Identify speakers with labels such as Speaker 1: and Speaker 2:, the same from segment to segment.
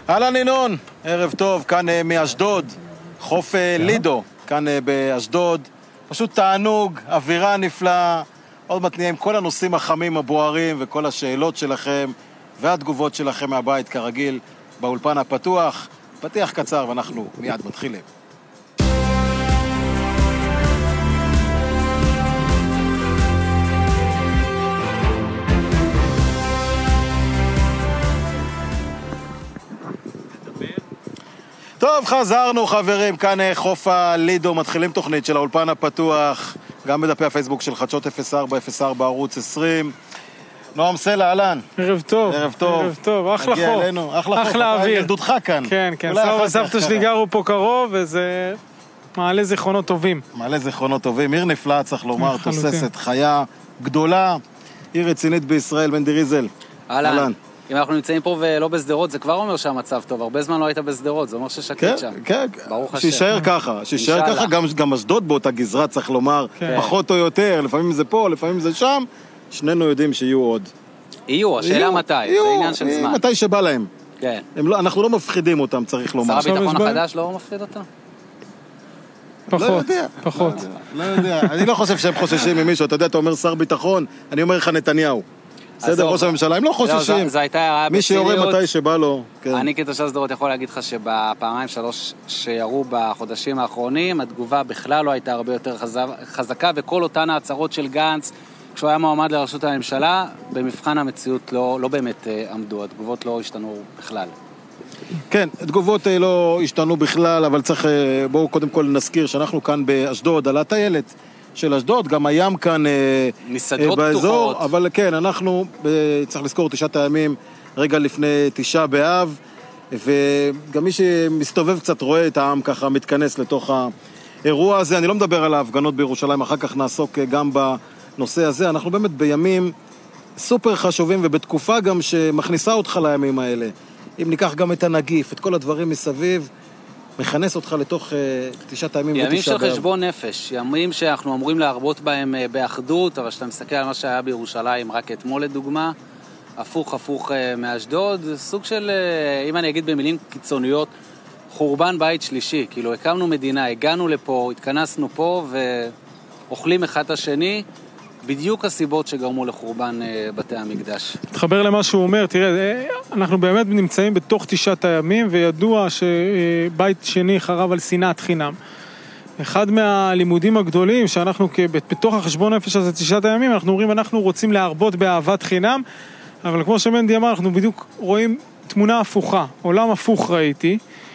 Speaker 1: אהלן ינון, ערב טוב, כאן מאשדוד, חוף לידו, כאן באשדוד. פשוט תענוג, אווירה נפלאה, עוד מעט נהיה עם כל הנושאים החמים הבוערים וכל השאלות שלכם והתגובות שלכם מהבית כרגיל באולפן הפתוח. פתיח קצר ואנחנו מיד מתחילים. טוב, חזרנו חברים, כאן חוף הלידו, מתחילים תוכנית של האולפן הפתוח, גם בדפי הפייסבוק של חדשות 0404 ערוץ 20. נועם סלע, אהלן.
Speaker 2: ערב טוב.
Speaker 1: ערב טוב.
Speaker 2: ערב טוב, אחלה חוף.
Speaker 1: מגיע אלינו, אחלה חוף.
Speaker 2: אחלה אוויר.
Speaker 1: ילדותך כאן.
Speaker 2: כן, כן, סבתא שלי גרו פה קרוב, וזה מעלה זיכרונות טובים.
Speaker 1: מעלה זיכרונות טובים, עיר נפלאה, צריך לומר, תוססת, חיה, גדולה, עיר רצינית בישראל, בן דיריזל.
Speaker 3: אהלן. אם אנחנו נמצאים פה ולא בסדרות, זה כבר אומר שהמצב טוב. הרבה זמן לא היית בסדרות, זה אומר ששקט שם.
Speaker 1: כן,
Speaker 3: ברוך השם.
Speaker 1: שישאר ככה, שישאר ככה, גם אשדוד באותה גזרה, צריך לומר, פחות או יותר, לפעמים זה פה, לפעמים זה שם, שנינו יודעים שיהיו עוד.
Speaker 3: יהיו, השאלה מתי, זה עניין של זמן.
Speaker 1: מתי שבא להם.
Speaker 3: כן.
Speaker 1: אנחנו לא מפחידים אותם, צריך לומר.
Speaker 3: שר הביטחון החדש לא מפחיד אותם?
Speaker 2: פחות.
Speaker 1: לא יודע, אני לא חושב שהם חוששים ממישהו, אתה יודע, אתה אומר שר ביטחון, אני אומר לך נתניהו. בסדר, ראש הממשלה, הם לא חוששים.
Speaker 3: זו הייתה הערה
Speaker 1: מי שיורה מתי שבא לו.
Speaker 3: אני כתושב שדרות יכול להגיד לך שבפעמיים 3 שירו בחודשים האחרונים, התגובה בכלל לא הייתה הרבה יותר חזקה, וכל אותן ההצהרות של גנץ, כשהוא היה מועמד לראשות הממשלה, במבחן המציאות לא באמת עמדו, התגובות לא השתנו בכלל.
Speaker 1: כן, התגובות לא השתנו בכלל, אבל צריך, בואו קודם כל נזכיר שאנחנו כאן באשדוד, על הטיילת של אשדוד, גם הים כאן באזור, אבל כן, אנחנו צריך לזכור 9 הימים רגע לפני 9 באב, וגם מי שמסתובב קצת רואה את העם ככה מתכנס לתוך האירוע הזה. אני לא מדבר על ההפגנות בירושלים, אחר כך נעסוק גם בנושא הזה. אנחנו באמת בימים סופר חשובים ובתקופה גם שמכניסה אותך לימים האלה. אם ניקח גם את הנגיף, את כל הדברים מסביב, מכנס אותך לתוך 9 הימים ותשעה באב.
Speaker 3: ימים של חשבון נפש, ימים שאנחנו אמורים להרבות בהם באחדות, אבל שאתה מסתכל על מה שהיה בירושלים רק אתמול לדוגמה, הפוך מאשדוד, סוג של, אם אני אגיד במילים קיצוניות, חורבן בית שלישי, כאילו הקמנו מדינה, הגענו לפה, התכנסנו פה ואוכלים אחד את השני, בדיוק הסיבות שגרמו לחורבן בתי המקדש.
Speaker 2: תחבר למה שהוא אומר, תראה, אנחנו באמת נמצאים בתוך 9 הימים, וידוע שבית שני חרב על שנאת חינם. אחד מהלימודים הגדולים שאנחנו בתוך החשבון נפש הזה 9 הימים, אנחנו אומרים, אנחנו רוצים להרבות באהבת חינם, אבל כמו שמנדי אמר, אנחנו בדיוק רואים תמונה הפוכה, עולם הפוך ראיתי,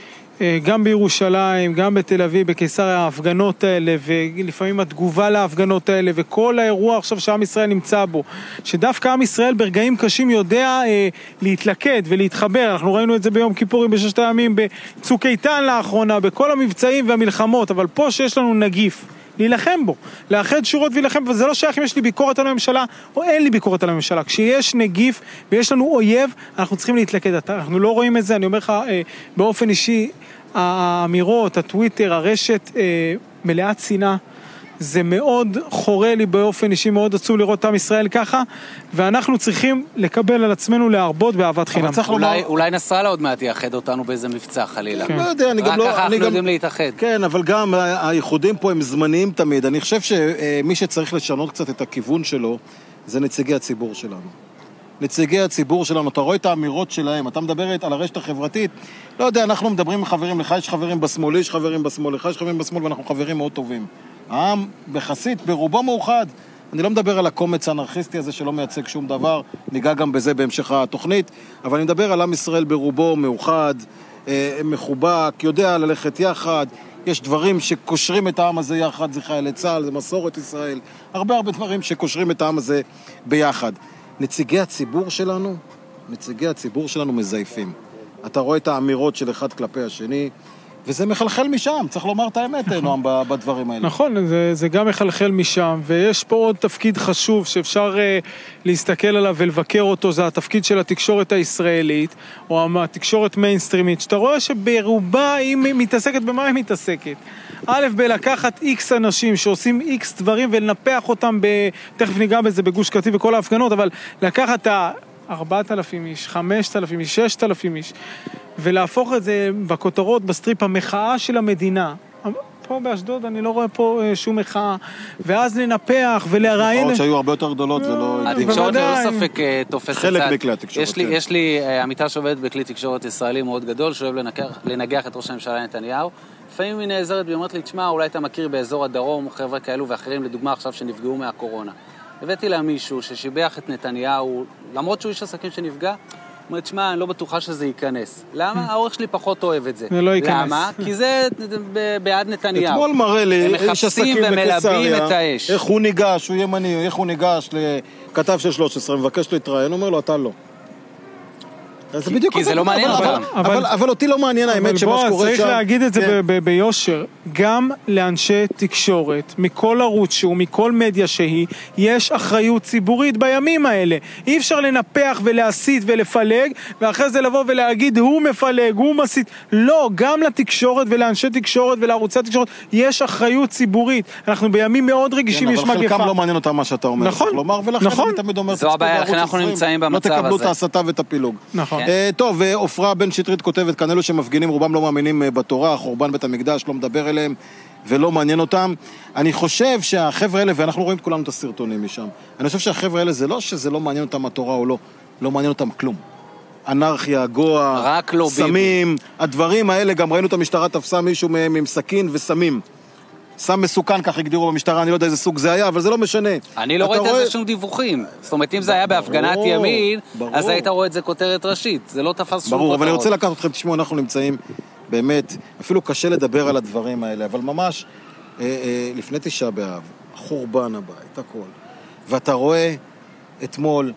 Speaker 2: גם בירושלים, גם בתל אביב, בקיסר ההפגנות האלה, ולפעמים התגובה להפגנות האלה, וכל האירוע עכשיו שעם ישראל נמצא בו, שדווקא עם ישראל ברגעים קשים יודע להתלכד ולהתחבר. אנחנו ראינו את זה ביום כיפורים, ב6 הימים, בצוק איתן לאחרונה, בכל המבצעים והמלחמות, אבל פה שיש לנו נגיף, להילחם בו, לאחד שורות ולהילחם, וזה לא שייך אם יש לי ביקורת על הממשלה, או אין לי ביקורת על הממשלה. כשיש נגיף ויש לנו אויב, אנחנו צריכים להתלכד. אנחנו לא רואים את זה, אני אומר לך, באופן אישי, האמירות, הטוויטר, הרשת, מלאת שנאה, זה מאוד חורה לי באופן אישי, מאוד עצוב לראות את עם ישראל ככה, ואנחנו צריכים לקבל על עצמנו להרבות באהבת חינם.
Speaker 3: אולי נסראללה עוד מעט יאחד אותנו באיזה מבצע חלילה.
Speaker 1: לא יודע, אני גם לא...
Speaker 3: רק ככה אנחנו יודעים להתאחד.
Speaker 1: כן, אבל גם הייחודים פה הם זמניים תמיד. אני חושב שמי שצריך לשנות קצת את הכיוון שלו, זה נציגי הציבור שלנו. נציגי הציבור שלנו, אתה רואה את האמירות שלהם, אתה מדברת על הרשת החברתית, לא יודע, אנחנו מדברים עם חברים, לך יש חברים בשמאל, לי יש חברים בשמאל, לך יש חברים בשמאל, ואנחנו חברים מאוד טובים. העם בחסית, ברובו מאוחד. אני לא מדבר על הקומץ האנרכיסטי הזה שלא מייצג שום דבר, ניגע גם בזה בהמשך התוכנית, אבל אני מדבר על עם ישראל ברובו מאוחד, מחובק, יודע ללכת יחד, יש דברים שקושרים את העם הזה יחד, זה חיילי צה"ל, זה מסורת ישראל, הרבה דברים שקושרים את העם הזה ביחד. נציגי הציבור שלנו מזייפים. אתה רואה את האמירות של אחד כלפי השני, וזה מחלחל משם, צריך לומר את האמת, נועם, בדברים האלה.
Speaker 2: נכון, זה גם מחלחל משם, ויש פה עוד תפקיד חשוב שאפשר להסתכל עליו ולבקר אותו, זה התפקיד של התקשורת הישראלית, או התקשורת מיינסטרימית, שאתה רואה שברובה היא מתעסקת במה היא מתעסקת. א', בלקחת איקס אנשים שעושים איקס דברים ולנפח אותם, תכף ניגע בזה בגוש קטיף וכל ההפגנות, אבל לקחת 4,000 איש, 5,000 איש, 6,000 איש, ולהפוך את זה בכותרות, בסטריפ, המחאה של המדינה. פה באשדוד אני לא רואה פה שום מחאה, ואז לנפח ולראיין...
Speaker 1: מחאות שהיו הרבה יותר גדולות ולא...
Speaker 3: התקשורת ללא ספק תופסת
Speaker 1: חלק מכלי התקשורת.
Speaker 3: יש לי עמיתה שעובדת בכלי תקשורת ישראלי מאוד גדול, שאוהב לנגח את ראש הממשלה נתניהו. לפעמים היא נעזרת ואומרת לי, תשמע, אולי אתה מכיר באזור הדרום, חבר'ה כאלו ואחרים, לדוגמה עכשיו שנפגעו מהקורונה. הבאתי לה מישהו ששיבח את נתניהו, למרות שהוא איש עסקים שנפגע, אומרת, תשמע, אני לא בטוחה שזה ייכנס. למה? האורך שלי פחות אוהב את זה.
Speaker 2: זה לא ייכנס.
Speaker 3: למה? כי זה בעד נתניהו.
Speaker 1: אתמול מראה לי איש עסקים בקיסריה, איך הוא ניגש, הוא ימני, איך הוא ניגש לכתב של 13, מבקש להתראיין, אומר לו, אתה לא.
Speaker 3: כי זה לא מעניין אותם.
Speaker 1: אבל אותי לא מעניין האמת שמה שקורה שם.
Speaker 2: צריך להגיד את זה ביושר. גם לאנשי תקשורת, מכל ערוץ שהוא, מכל מדיה שהיא, יש אחריות ציבורית בימים האלה. אי אפשר לנפח ולהסית ולפלג, ואחרי זה לבוא ולהגיד, הוא מפלג, הוא מסית. לא, גם לתקשורת ולאנשי תקשורת ולערוצי התקשורת, יש אחריות ציבורית. אנחנו בימים מאוד רגישים, יש מגפה.
Speaker 1: אבל חלקם לא מעניין אותם מה שאתה אומר.
Speaker 2: נכון,
Speaker 1: ולכן אני תמיד אומר,
Speaker 3: זו הבעיה, לכן אנחנו נמצאים במצב הזה.
Speaker 1: לא תקבלו את ההסתה ואת הפילוג.
Speaker 2: נכון.
Speaker 1: טוב, עופרה בן שטרית כותבת, כאן אלו שמפגינים, רובם לא מאמינים בתורה, חורבן בית המקדש, לא מדבר אליהם ולא מעניין אותם. אני חושב שהחבר'ה האלה, ואנחנו רואים כולנו את הסרטונים משם, אני חושב שהחבר'ה האלה זה לא שזה לא מעניין אותם התורה או לא, לא מעניין אותם כלום. אנרכיה, גואה, סמים, הדברים האלה, גם ראינו את המשטרה תפסה מישהו עם סכין וסמים. סם מסוכן, כך הגדירו במשטרה, אני לא יודע איזה סוג זה היה, אבל זה לא משנה.
Speaker 3: אני לא ראיתי על זה שום דיווחים. זאת אומרת, אם זה היה בהפגנת ימין, אז היית רואה את זה כותרת ראשית. זה לא תפס שום כותרות.
Speaker 1: ברור, אבל אני רוצה לקחת אתכם, תשמעו, אנחנו נמצאים באמת, אפילו קשה לדבר על הדברים האלה, אבל ממש לפני 9 באב, חורבן הבית, הכל. ואתה רואה אתמול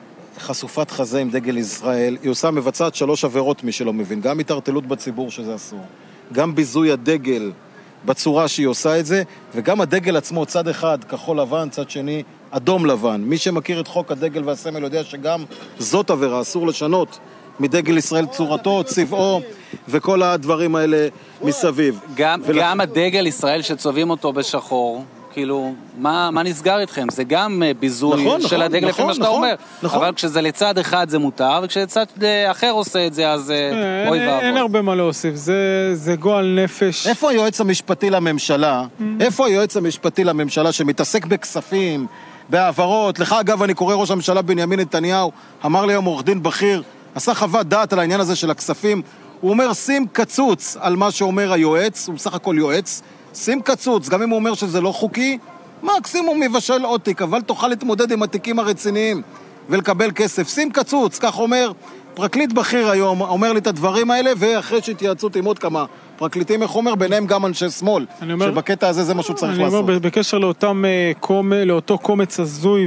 Speaker 1: חשופת חזה עם דגל ישראל, היא עושה מבצעת 3 עבירות, מי שלא מבין, גם התערטלות בציבור שזה אסור, גם ביזוי הדגל בצורה שהיא עושה את זה, וגם הדגל עצמו, צד אחד כחול לבן, צד שני אדום לבן. מי שמכיר את חוק הדגל והסמל יודע שגם זאת עבירה, אסור לשנות מדגל ישראל צורתו, צבעו, וכל הדברים האלה מסביב.
Speaker 3: גם הדגל ישראל שצובעים אותו בשחור, כאילו, מה נסגר איתכם? זה גם ביזוי של הדגל לפי מה שאתה אומר. אבל כשזה לצד אחד זה מותר, וכשצד אחר עושה את זה, אז אוי ואבוי.
Speaker 2: אין הרבה מה להוסיף, זה גועל נפש.
Speaker 1: איפה היועץ המשפטי לממשלה? איפה היועץ המשפטי לממשלה שמתעסק בכספים, בהעברות? לך אגב, אני קורא ראש הממשלה בנימין נתניהו, אמר לי היום עורך דין בכיר, עשה חוות דעת על העניין הזה של הכספים, הוא אומר, שים קצוץ על מה שאומר היועץ, הוא בסך הכל יועץ, שים קצוץ, גם אם הוא אומר שזה לא חוקי, מקסימום מבשל עוד תיק, אבל תוכל להתמודד עם התיקים הרציניים ולקבל כסף. שים קצוץ, כך אומר פרקליט בכיר היום, אומר לי את הדברים האלה, ואחרי שהתייעצות עם עוד כמה פרקליטים, איך אומר, ביניהם גם אנשי שמאל, שבקטע הזה זה משהו צריך לעשות.
Speaker 2: אני אומר, בקשר לאותו קומץ הזוי,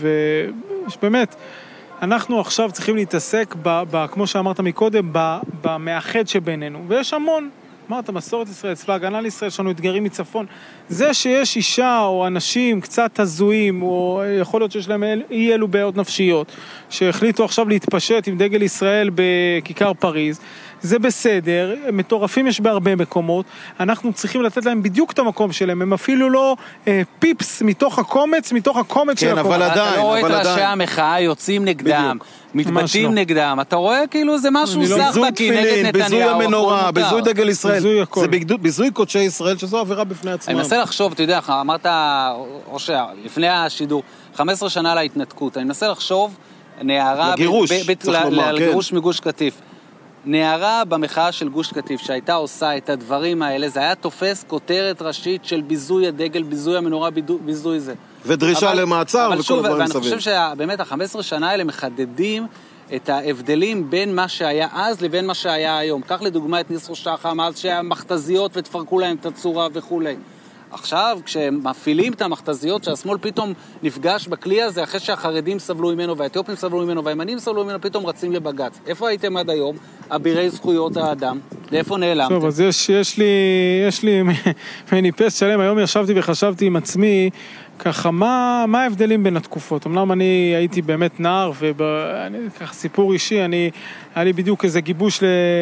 Speaker 2: ובאמת, אנחנו עכשיו צריכים להתעסק, כמו שאמרת מקודם, במאחד שבינינו, ויש המון. אמרת, מסורת ישראל, צבא הגנה לישראל, יש לנו אתגרים מצפון. זה שיש אישה או אנשים קצת הזויים, או יכול להיות שיש להם אי אלו בעיות נפשיות, שהחליטו עכשיו להתפשט עם דגל ישראל בכיכר פריז, זה בסדר, מטורפים יש בהרבה מקומות, אנחנו צריכים לתת להם בדיוק את המקום שלהם, הם אפילו לא פיפס מתוך הקומץ של הקומץ.
Speaker 1: כן, אבל עדיין.
Speaker 3: אתה לא רואה את ראשי המחאה יוצאים נגדם, מתבטאים נגדם, אתה רואה כאילו זה משהו זך בקי נגד נתניהו.
Speaker 1: ביזוי המנורה, ביזוי דגל ישראל, זה ביזוי קודשי ישראל, שזו עבירה בפני עצמם.
Speaker 3: אני מנסה לחשוב, אתה יודע, אמרת, לפני השידור, 15 שנה להתנתקות, אני מנסה לחשוב, נערה, לגירוש מגוש קטיף. נערה במחאה של גוש קטיף שהייתה עושה את הדברים האלה, זה היה תופס כותרת ראשית של ביזוי הדגל, ביזוי המנורה, ביזוי זה.
Speaker 1: ודרישה למעצר וכל הדברים
Speaker 3: ואני חושב שבאמת ה-15 שנה האלה מחדדים את ההבדלים בין מה שהיה אז לבין מה שהיה היום. כך לדוגמה את ניסרו שחם, אז שהיה מכתזיות ותפרקו להם את הצורה וכו'. עכשיו, כשמפעילים את המכתזיות, שהשמאל פתאום נפגש בכלי הזה, אחרי שהחרדים סבלו ממנו, והאתיופים סבלו ממנו, והימנים סבלו ממנו, פתאום רצים לבגץ. איפה הייתם עד היום? אבירי זכויות האדם. לאיפה נעלמתם?
Speaker 2: טוב, אז יש לי מניפסט שלם. היום ישבתי וחשבתי עם עצמי, ככה, מה ההבדלים בין התקופות? אמנם אני הייתי באמת נער, וככה סיפור אישי, היה לי בדיוק איזה גיבוש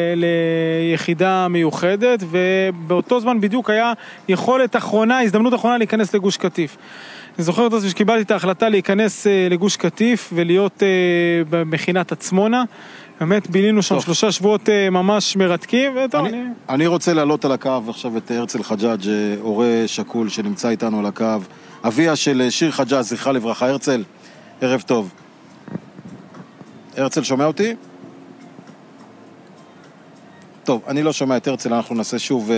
Speaker 2: ליחידה מיוחדת, ובאותו זמן בדיוק היה יכולת אחרונה, הזדמנות אחרונה להיכנס לגוש קטיף. אני זוכר את זה שקיבלתי את ההחלטה להיכנס לגוש קטיף ולהיות במכינת עצמונה, באמת בילינו שם 3 שבועות ממש מרתקים, וטוב,
Speaker 1: אני רוצה לעלות על הקו עכשיו את הרצל חג'אג', הורה שקול שנמצא איתנו על הקו, אביה של שיר חג'אג', זכרה לברכה. הרצל, ערב טוב. הרצל, שומע אותי? טוב, אני לא שומע את הרצל, אנחנו נעשה שוב...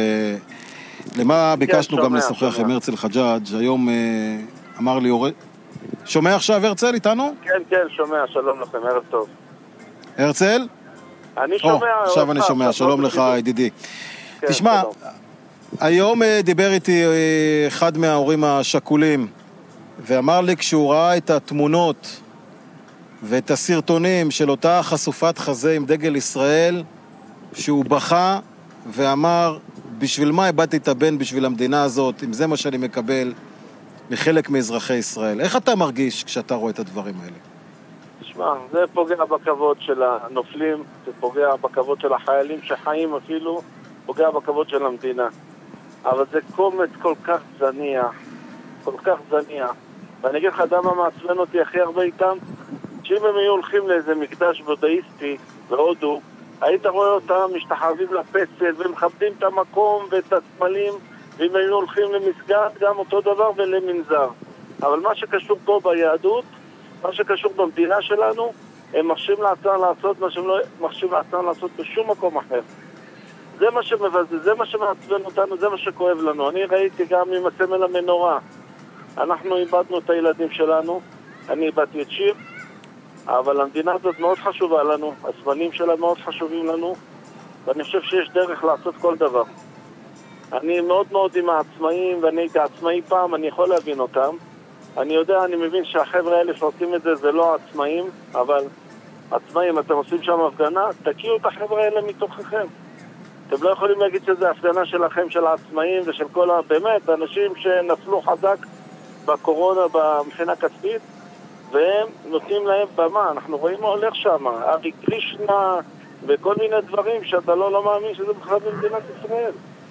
Speaker 1: למה ביקשנו גם לשוחח עם הרצל חג'אג', היום אמר לי הורה... שומע עכשיו הרצל איתנו?
Speaker 4: כן, שומע, שלום לכם, ערב טוב.
Speaker 1: הרצל?
Speaker 4: אני שומע...
Speaker 1: עכשיו אני שומע, שלום לך ידידי. תשמע, היום דיבר איתי אחד מההורים השכולים, ואמר לי כשהוא ראה את התמונות ואת הסרטונים של אותה חשופת חזה עם דגל ישראל, שהוא בכה ואמר, בשביל מה איבדתי את הבן בשביל המדינה הזאת, אם זה מה שאני מקבל מחלק מאזרחי ישראל. איך אתה מרגיש כשאתה רואה את הדברים האלה?
Speaker 4: תשמע, זה פוגע בכבוד של הנופלים, זה פוגע בכבוד של החיילים שחיים אפילו, פוגע בכבוד של המדינה. אבל זה קומץ כל כך זניח, כל כך זניח. ואני אגיד לך, אדם מעצבן אותי הכי הרבה איתם, שאם הם היו הולכים לאיזה מקדש בודהיסטי בהודו, היית רואה אותם משתחווים לפסל ומכבדים את המקום ואת הסמלים, ואם היו הולכים למסגד גם אותו דבר ולמנזר. אבל מה שקשור פה ביהדות, מה שקשור במדינה שלנו, הם מרשים לעצמם לעשות מה שהם לא מרשים לעצמם לעשות בשום מקום אחר. זה מה שמבזבז, זה מה שמעצבן אותנו, זה מה שכואב לנו. אני ראיתי גם עם הסמל המנורה. אנחנו איבדנו את הילדים שלנו, אני איבדתי את שיר, אבל המדינה הזאת מאוד חשובה לנו, הסמלים שלה מאוד חשובים לנו, ואני חושב שיש דרך לעשות כל דבר. אני מאוד מאוד עם העצמאים, ואני הייתי עצמאי פעם, אני יכול להבין אותם. אני יודע, אני מבין שהחבר'ה האלה שעושים את זה, זה לא עצמאים, אבל עצמאים, אתם עושים שם הפגנה, תקיעו את החבר'ה האלה מתוככם. אתם לא יכולים להגיד שזה הפגנה שלכם, של העצמאים ושל כל באמת, אנשים שנפלו חזק בקורונה, במחינה כספית, והם נותנים להם במה. אנחנו רואים מה הולך שם, ארי קרישנה וכל מיני דברים שאתה לא מאמין שזה בכלל במדינת ישראל.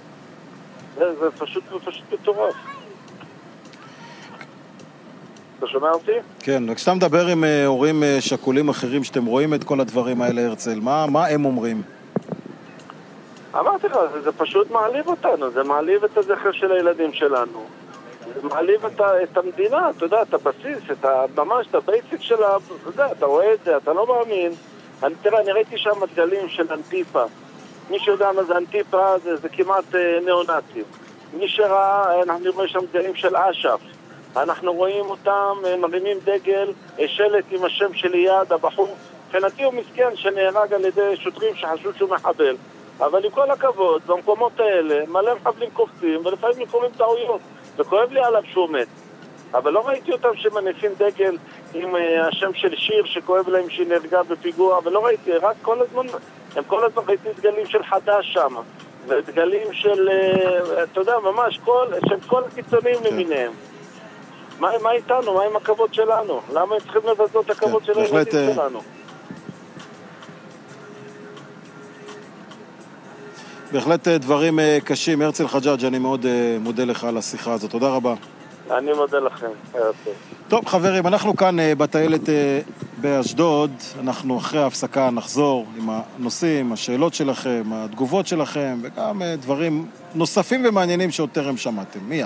Speaker 4: זה פשוט מטורף. אתה שומע אותי?
Speaker 1: כן, וכשאתה מדבר עם הורים שכולים אחרים שאתם רואים את כל הדברים האלה, הרצל, מה הם אומרים?
Speaker 4: אמרתי לך, זה פשוט מעליב אותנו, זה מעליב את הזכר של הילדים שלנו. זה מעליב את המדינה, אתה יודע, את הבסיס, ממש את הבייסיק שלה, אתה רואה את זה, אתה לא מאמין. תראה, אני ראיתי שם דגלים של אנטיפה. מי שיודע מה זה אנטיפה, זה כמעט ניאו-נאצים. מי שראה, אנחנו רואים שם דגלים של אש"ף. אנחנו רואים אותם מרימים דגל, שלט עם השם של יד, הבחור. מבחינתי הוא מסכן שנהרג על ידי שוטרים שחשבו שהוא מחבל. אבל עם כל הכבוד, במקומות האלה, מלא מחבלים קופצים, ולפעמים קוראים טעויות. וכואב לי עליו שהוא מת. אבל לא ראיתי אותם שמניפים דגל עם השם של שיר שכואב להם שהיא נהרגה בפיגוע, ולא ראיתי, רק כל הזמן, הם כל הזמן ראיתי דגלים של חדש שם, ודגלים של, אתה יודע, ממש, של כל הקיצונים למיניהם. מה איתנו? מה עם הכבוד שלנו? למה הם צריכים לבזות את הכבוד של הילדים שלנו?
Speaker 1: בהחלט דברים קשים. הרצל חג'אג', אני מאוד מודה לך על השיחה הזאת. תודה רבה.
Speaker 4: אני מודה לכם.
Speaker 1: טוב, חברים, אנחנו כאן בטיילת באשדוד. אנחנו אחרי ההפסקה נחזור עם הנושאים, השאלות שלכם, התגובות שלכם, וגם דברים נוספים ומעניינים שעוד טרם שמעתם. מיד.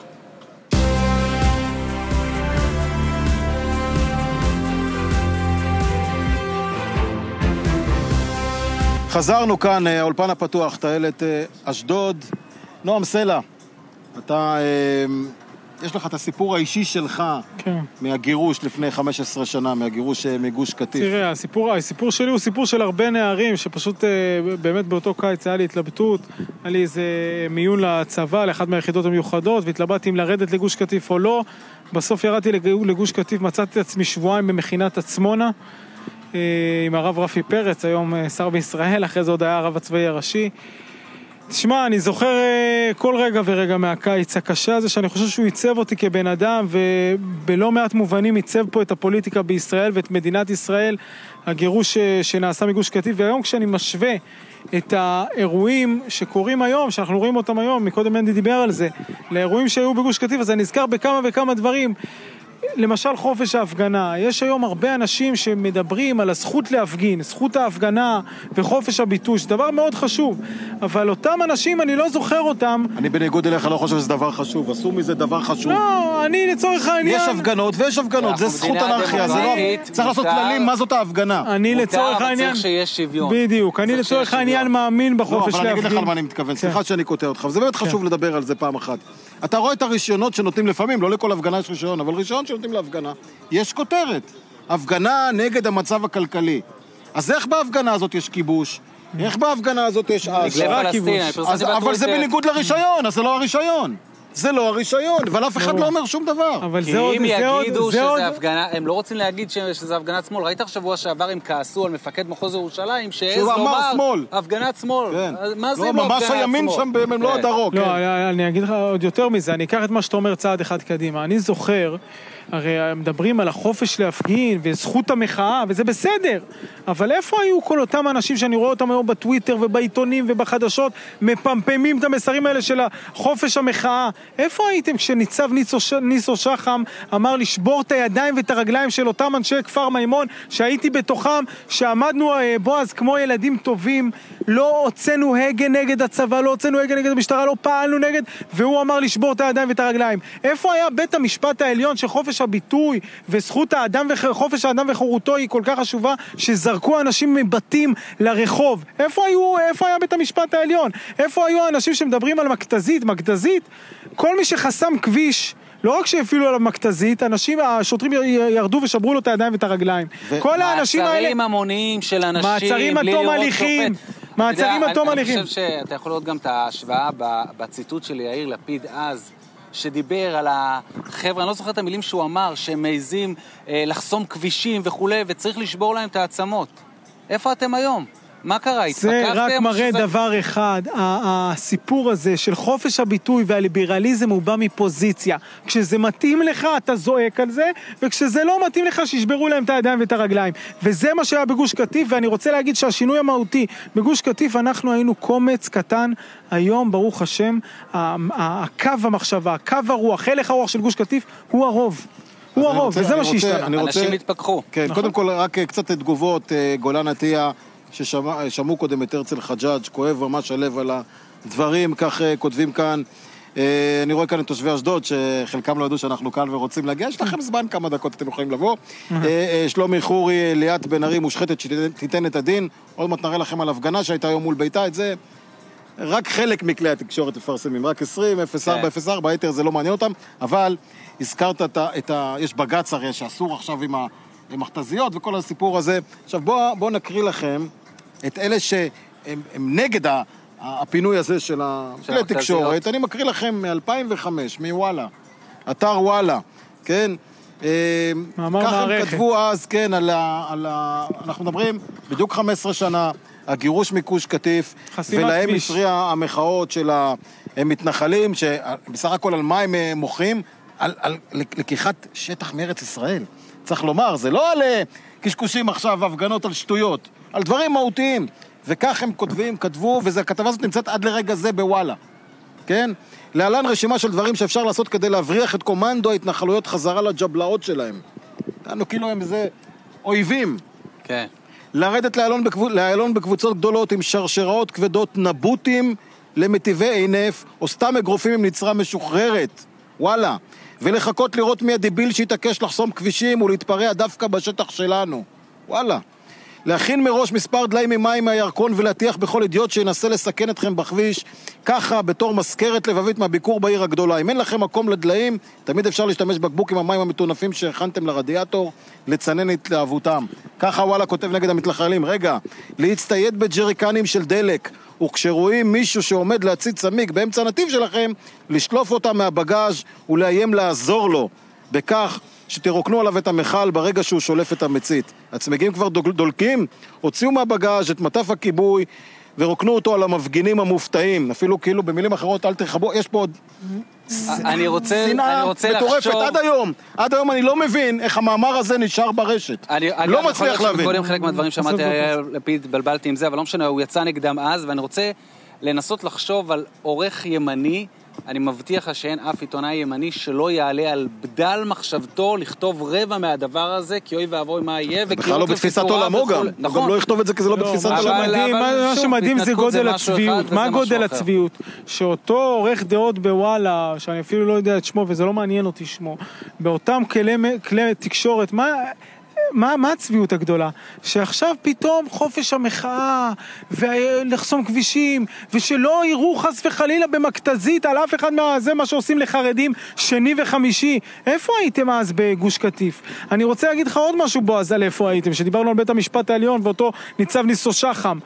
Speaker 1: חזרנו כאן, האולפן הפתוח, טיילת אשדוד. נועם סלע, אתה, יש לך את הסיפור האישי שלך,
Speaker 2: כן.
Speaker 1: מהגירוש לפני 15 שנה, מהגירוש מגוש קטיף.
Speaker 2: תראה, הסיפור שלי הוא סיפור של הרבה נערים, שפשוט באמת באותו קיץ היה לי התלבטות, היה לי איזה מיון לצבא, לאחת מהיחידות המיוחדות, והתלבטתי אם לרדת לגוש קטיף או לא. בסוף ירדתי לגוש קטיף, מצאתי עצמי שבועיים במכינת עצמונה, עם הרב רפי פרץ, היום שר בישראל, אחרי זה עוד היה הרב הצבאי הראשי. תשמע, אני זוכר כל רגע ורגע מהקיץ הקשה הזה, שאני חושב שהוא ייצב אותי כבן אדם, ובלא מעט מובנים ייצב פה את הפוליטיקה בישראל ואת מדינת ישראל, הגירוש שנעשה מגוש קטיף. והיום כשאני משווה את האירועים שקורים היום, שאנחנו רואים אותם היום, מקודם אנדי דיבר על זה, לאירועים שהיו בגוש קטיף, אז אני נזכר בכמה וכמה דברים. למשל חופש ההפגנה. יש היום הרבה אנשים שמדברים על הזכות להפגין, זכות ההפגנה וחופש הביטוי, זה דבר מאוד חשוב. אבל אותם אנשים, אני לא זוכר אותם.
Speaker 1: אני בניגוד אליך לא חושב שזה דבר חשוב, עשו מזה דבר חשוב.
Speaker 2: לא, אני לצורך העניין...
Speaker 1: יש הפגנות ויש הפגנות, זה זכות אנרכיה, זה לא... צריך לעשות כללים, מה זאת ההפגנה?
Speaker 2: אני לצורך העניין...
Speaker 3: צריך שיש שוויון.
Speaker 2: בדיוק, אני לצורך העניין מאמין בחופש להפגין.
Speaker 1: אבל אני אגיד לך על מה אני מתכוון, סליחה שאני קוטע אותך, וזה באמת חשוב לדבר על זה פעם אחת. אתה רואה את הרישיונות שנותנים לפעמים, לא לכל הפגנה יש רישיון, אבל רישיון שנותנים להפגנה, יש כותרת. הפגנה נגד המצב הכלכלי. אז איך בהפגנה הזאת יש כיבוש? איך בהפגנה הזאת יש אבל זה בניגוד לרישיון, אז זה לא הרישיון. זה לא הרישיון, אבל אף אחד לא אומר שום דבר.
Speaker 3: כי אם יגידו שזה הפגנה, הם לא רוצים להגיד שזה הפגנת שמאל. ראית שבוע שעבר הם כעסו על מפקד מחוז ירושלים, שהעז לומר הפגנת שמאל. מה זה לא הפגנת שמאל?
Speaker 1: ממש הימין שם הם לא הדרוק.
Speaker 2: לא, אני אגיד לך עוד יותר מזה, אני אקח את מה שאתה אומר צעד אחד קדימה. אני זוכר, הרי מדברים על החופש להפגין וזכות המחאה, וזה בסדר. אבל איפה היו כל אותם אנשים שאני רואה אותם היום בטוויטר ובעיתונים ובחדשות, מפמפמים את המסרים האלה של החופש המחאה? איפה הייתם כשניצב ניסו שחם אמר לשבור את הידיים ואת הרגליים של אותם אנשי כפר מימון, שהייתי בתוכם, שעמדנו בועז כמו ילדים טובים, לא הוצאנו הגה נגד הצבא, לא הוצאנו הגה נגד המשטרה, לא פעלנו נגד, והוא אמר לשבור את הידיים ואת הרגליים. איפה היה בית המשפט העליון שחופש הביטוי וזכות האדם וחופש האדם וחירותו היא כל כך חשובה, שזרקו אנשים מבתים לרחוב? איפה היה בית המשפט העליון? איפה היו האנשים שמדברים על מכתזית? כל מי שחסם כביש, לא רק שהפעילו עליו מכתזית, השוטרים ירדו ושברו לו את הידיים ואת הרגליים. כל האנשים האלה...
Speaker 3: מעצרים המוניים של אנשים,
Speaker 2: מעצרים עד תום הליכים. מעצרים עד תום הליכים.
Speaker 3: אני חושב שאתה יכול לראות גם את ההשוואה בציטוט של יאיר לפיד אז, שדיבר על החבר'ה, אני לא זוכר את המילים שהוא אמר, שהם מעזים לחסום כבישים וכו', וצריך לשבור להם את העצמות. איפה אתם היום? מה קרה?
Speaker 2: זה רק מראה דבר אחד, הסיפור הזה של חופש הביטוי והליברליזם הוא בא מפוזיציה. כשזה מתאים לך אתה זועק על זה, וכשזה לא מתאים לך שישברו להם את הידיים ואת הרגליים. וזה מה שהיה בגוש קטיף, ואני רוצה להגיד שהשינוי המהותי, בגוש קטיף אנחנו היינו קומץ קטן, היום ברוך השם, הקו המחשבה, הקו הרוח, הלך הרוח של גוש קטיף הוא הרוב. הוא הרוב, וזה מה שהשתנה.
Speaker 3: אנשים התפכחו.
Speaker 1: כן, קודם כל רק קצת תגובות, גולן עטיה, ששמעו קודם את הרצל חג'אג', כואב ממש הלב על הדברים, כך כותבים כאן. אני רואה כאן את תושבי אשדוד, שחלקם לא ידעו שאנחנו כאן ורוצים להגיע, יש לכם זמן כמה דקות אתם יכולים לבוא. שלומי חורי, ליאת בן ארי מושחתת שתיתן את הדין, עוד מעט נראה לכם על הפגנה שהייתה היום מול ביתה, את זה רק חלק מכלי התקשורת מפרסמים, רק 20, 04, 04, היתר זה לא מעניין אותם, אבל הזכרת יש בג"ץ הרי שאסור עכשיו עם מכתזיות וכל הסיפור הזה. עכשיו בואו נקריא לכם את אלה שהם נגד הפינוי הזה של כלי התקשורת. אני מקריא לכם מ-2005, מוואלה, אתר וואלה, כן? ככה הם כתבו אז, כן, אנחנו מדברים בדיוק 15 שנה, הגירוש מקוש קטיף, ולהם הפריע המחאות של המתנחלים, שבסך הכל על מה הם מוחים? על לקיחת שטח מארץ ישראל. צריך לומר, זה לא על קשקושים עכשיו, הפגנות על שטויות, על דברים מהותיים. וכך הם כתבו, הכתבה הזאת נמצאת עד לרגע זה בוואלה. כן? להלן רשימה של דברים שאפשר לעשות כדי להבריח את קומנדו ההתנחלויות חזרה לג'בלאות שלהם. כאילו הם איזה אויבים.
Speaker 3: כן.
Speaker 1: לרדת לאיילון בקבוצות גדולות עם שרשראות כבדות נבוטים למטיבי עינף, או סתם אגרופים עם נצרה משוחררת. וואלה. ולחכות לראות מי הדיביל שיתעקש לחסום כבישים ולהתפרע דווקא בשטח שלנו. וואלה. להכין מראש מספר דליים ממים מהירקון ולהטיח בכל אידיוט שינסה לסכן אתכם בכביש, ככה בתור מזכרת לבבית מהביקור בעיר הגדולה. אם אין לכם מקום לדליים, תמיד אפשר להשתמש בקבוק עם המים המטונפים שהכנתם לרדיאטור, לצנן התלהבותם. ככה וואלה כותב נגד המתנחלים. רגע, להצטייד בג'ריקנים של דלק, וכשרואים מישהו שעומד להציץ צמיג באמצע הנתיב שלכם, לשלוף אותה מהבגאז' ולאיים לעזור לו, בכך שתרוקנו עליו את המחל ברגע שהוא שולף את המצית. הצמיגים כבר דולקים, הוציאו מהבגאז' את מטף הכיבוי ורוקנו אותו על המפגינים המופתעים. אפילו כאילו במילים אחרות אל תרחבו, יש פה עוד
Speaker 3: אני רוצה
Speaker 1: מטורפת עד היום אני לא מבין איך המאמר הזה נשאר ברשת. לא מצליח להבין.
Speaker 3: קודם חלק מהדברים שמעתי לפיד, בלבלתי עם זה, אבל לא משנה, הוא יצא נגדם אז, ואני רוצה לנסות לחשוב על עורך ימני אני מבטיח לך שאין אף עיתונאי ימני שלא יעלה על בדל מחשבתו לכתוב רבע מהדבר הזה, כי אוי ואבוי מה יהיה,
Speaker 1: בכלל לא בתפיסת עולמו גם. הוא גם לא יכתוב את זה כי זה לא בתפיסת עולמו.
Speaker 2: מה שמדהים זה גודל הצביעות. מה גודל הצביעות? שאותו עורך דעות בוואלה, שאני אפילו לא יודע את שמו, וזה לא מעניין אותי שמו, באותם כלי תקשורת, מה הצביעות הגדולה? שעכשיו פתאום חופש המחאה ולחסום כבישים ושלא יראו חס וחלילה במקטזית על אף אחד זה מה שעושים לחרדים שני וחמישי. איפה הייתם אז בגוש קטיף? אני רוצה להגיד לך עוד משהו בועז על איפה הייתם, שדיברנו על בית המשפט העליון ואותו ניצב ניסו שחם.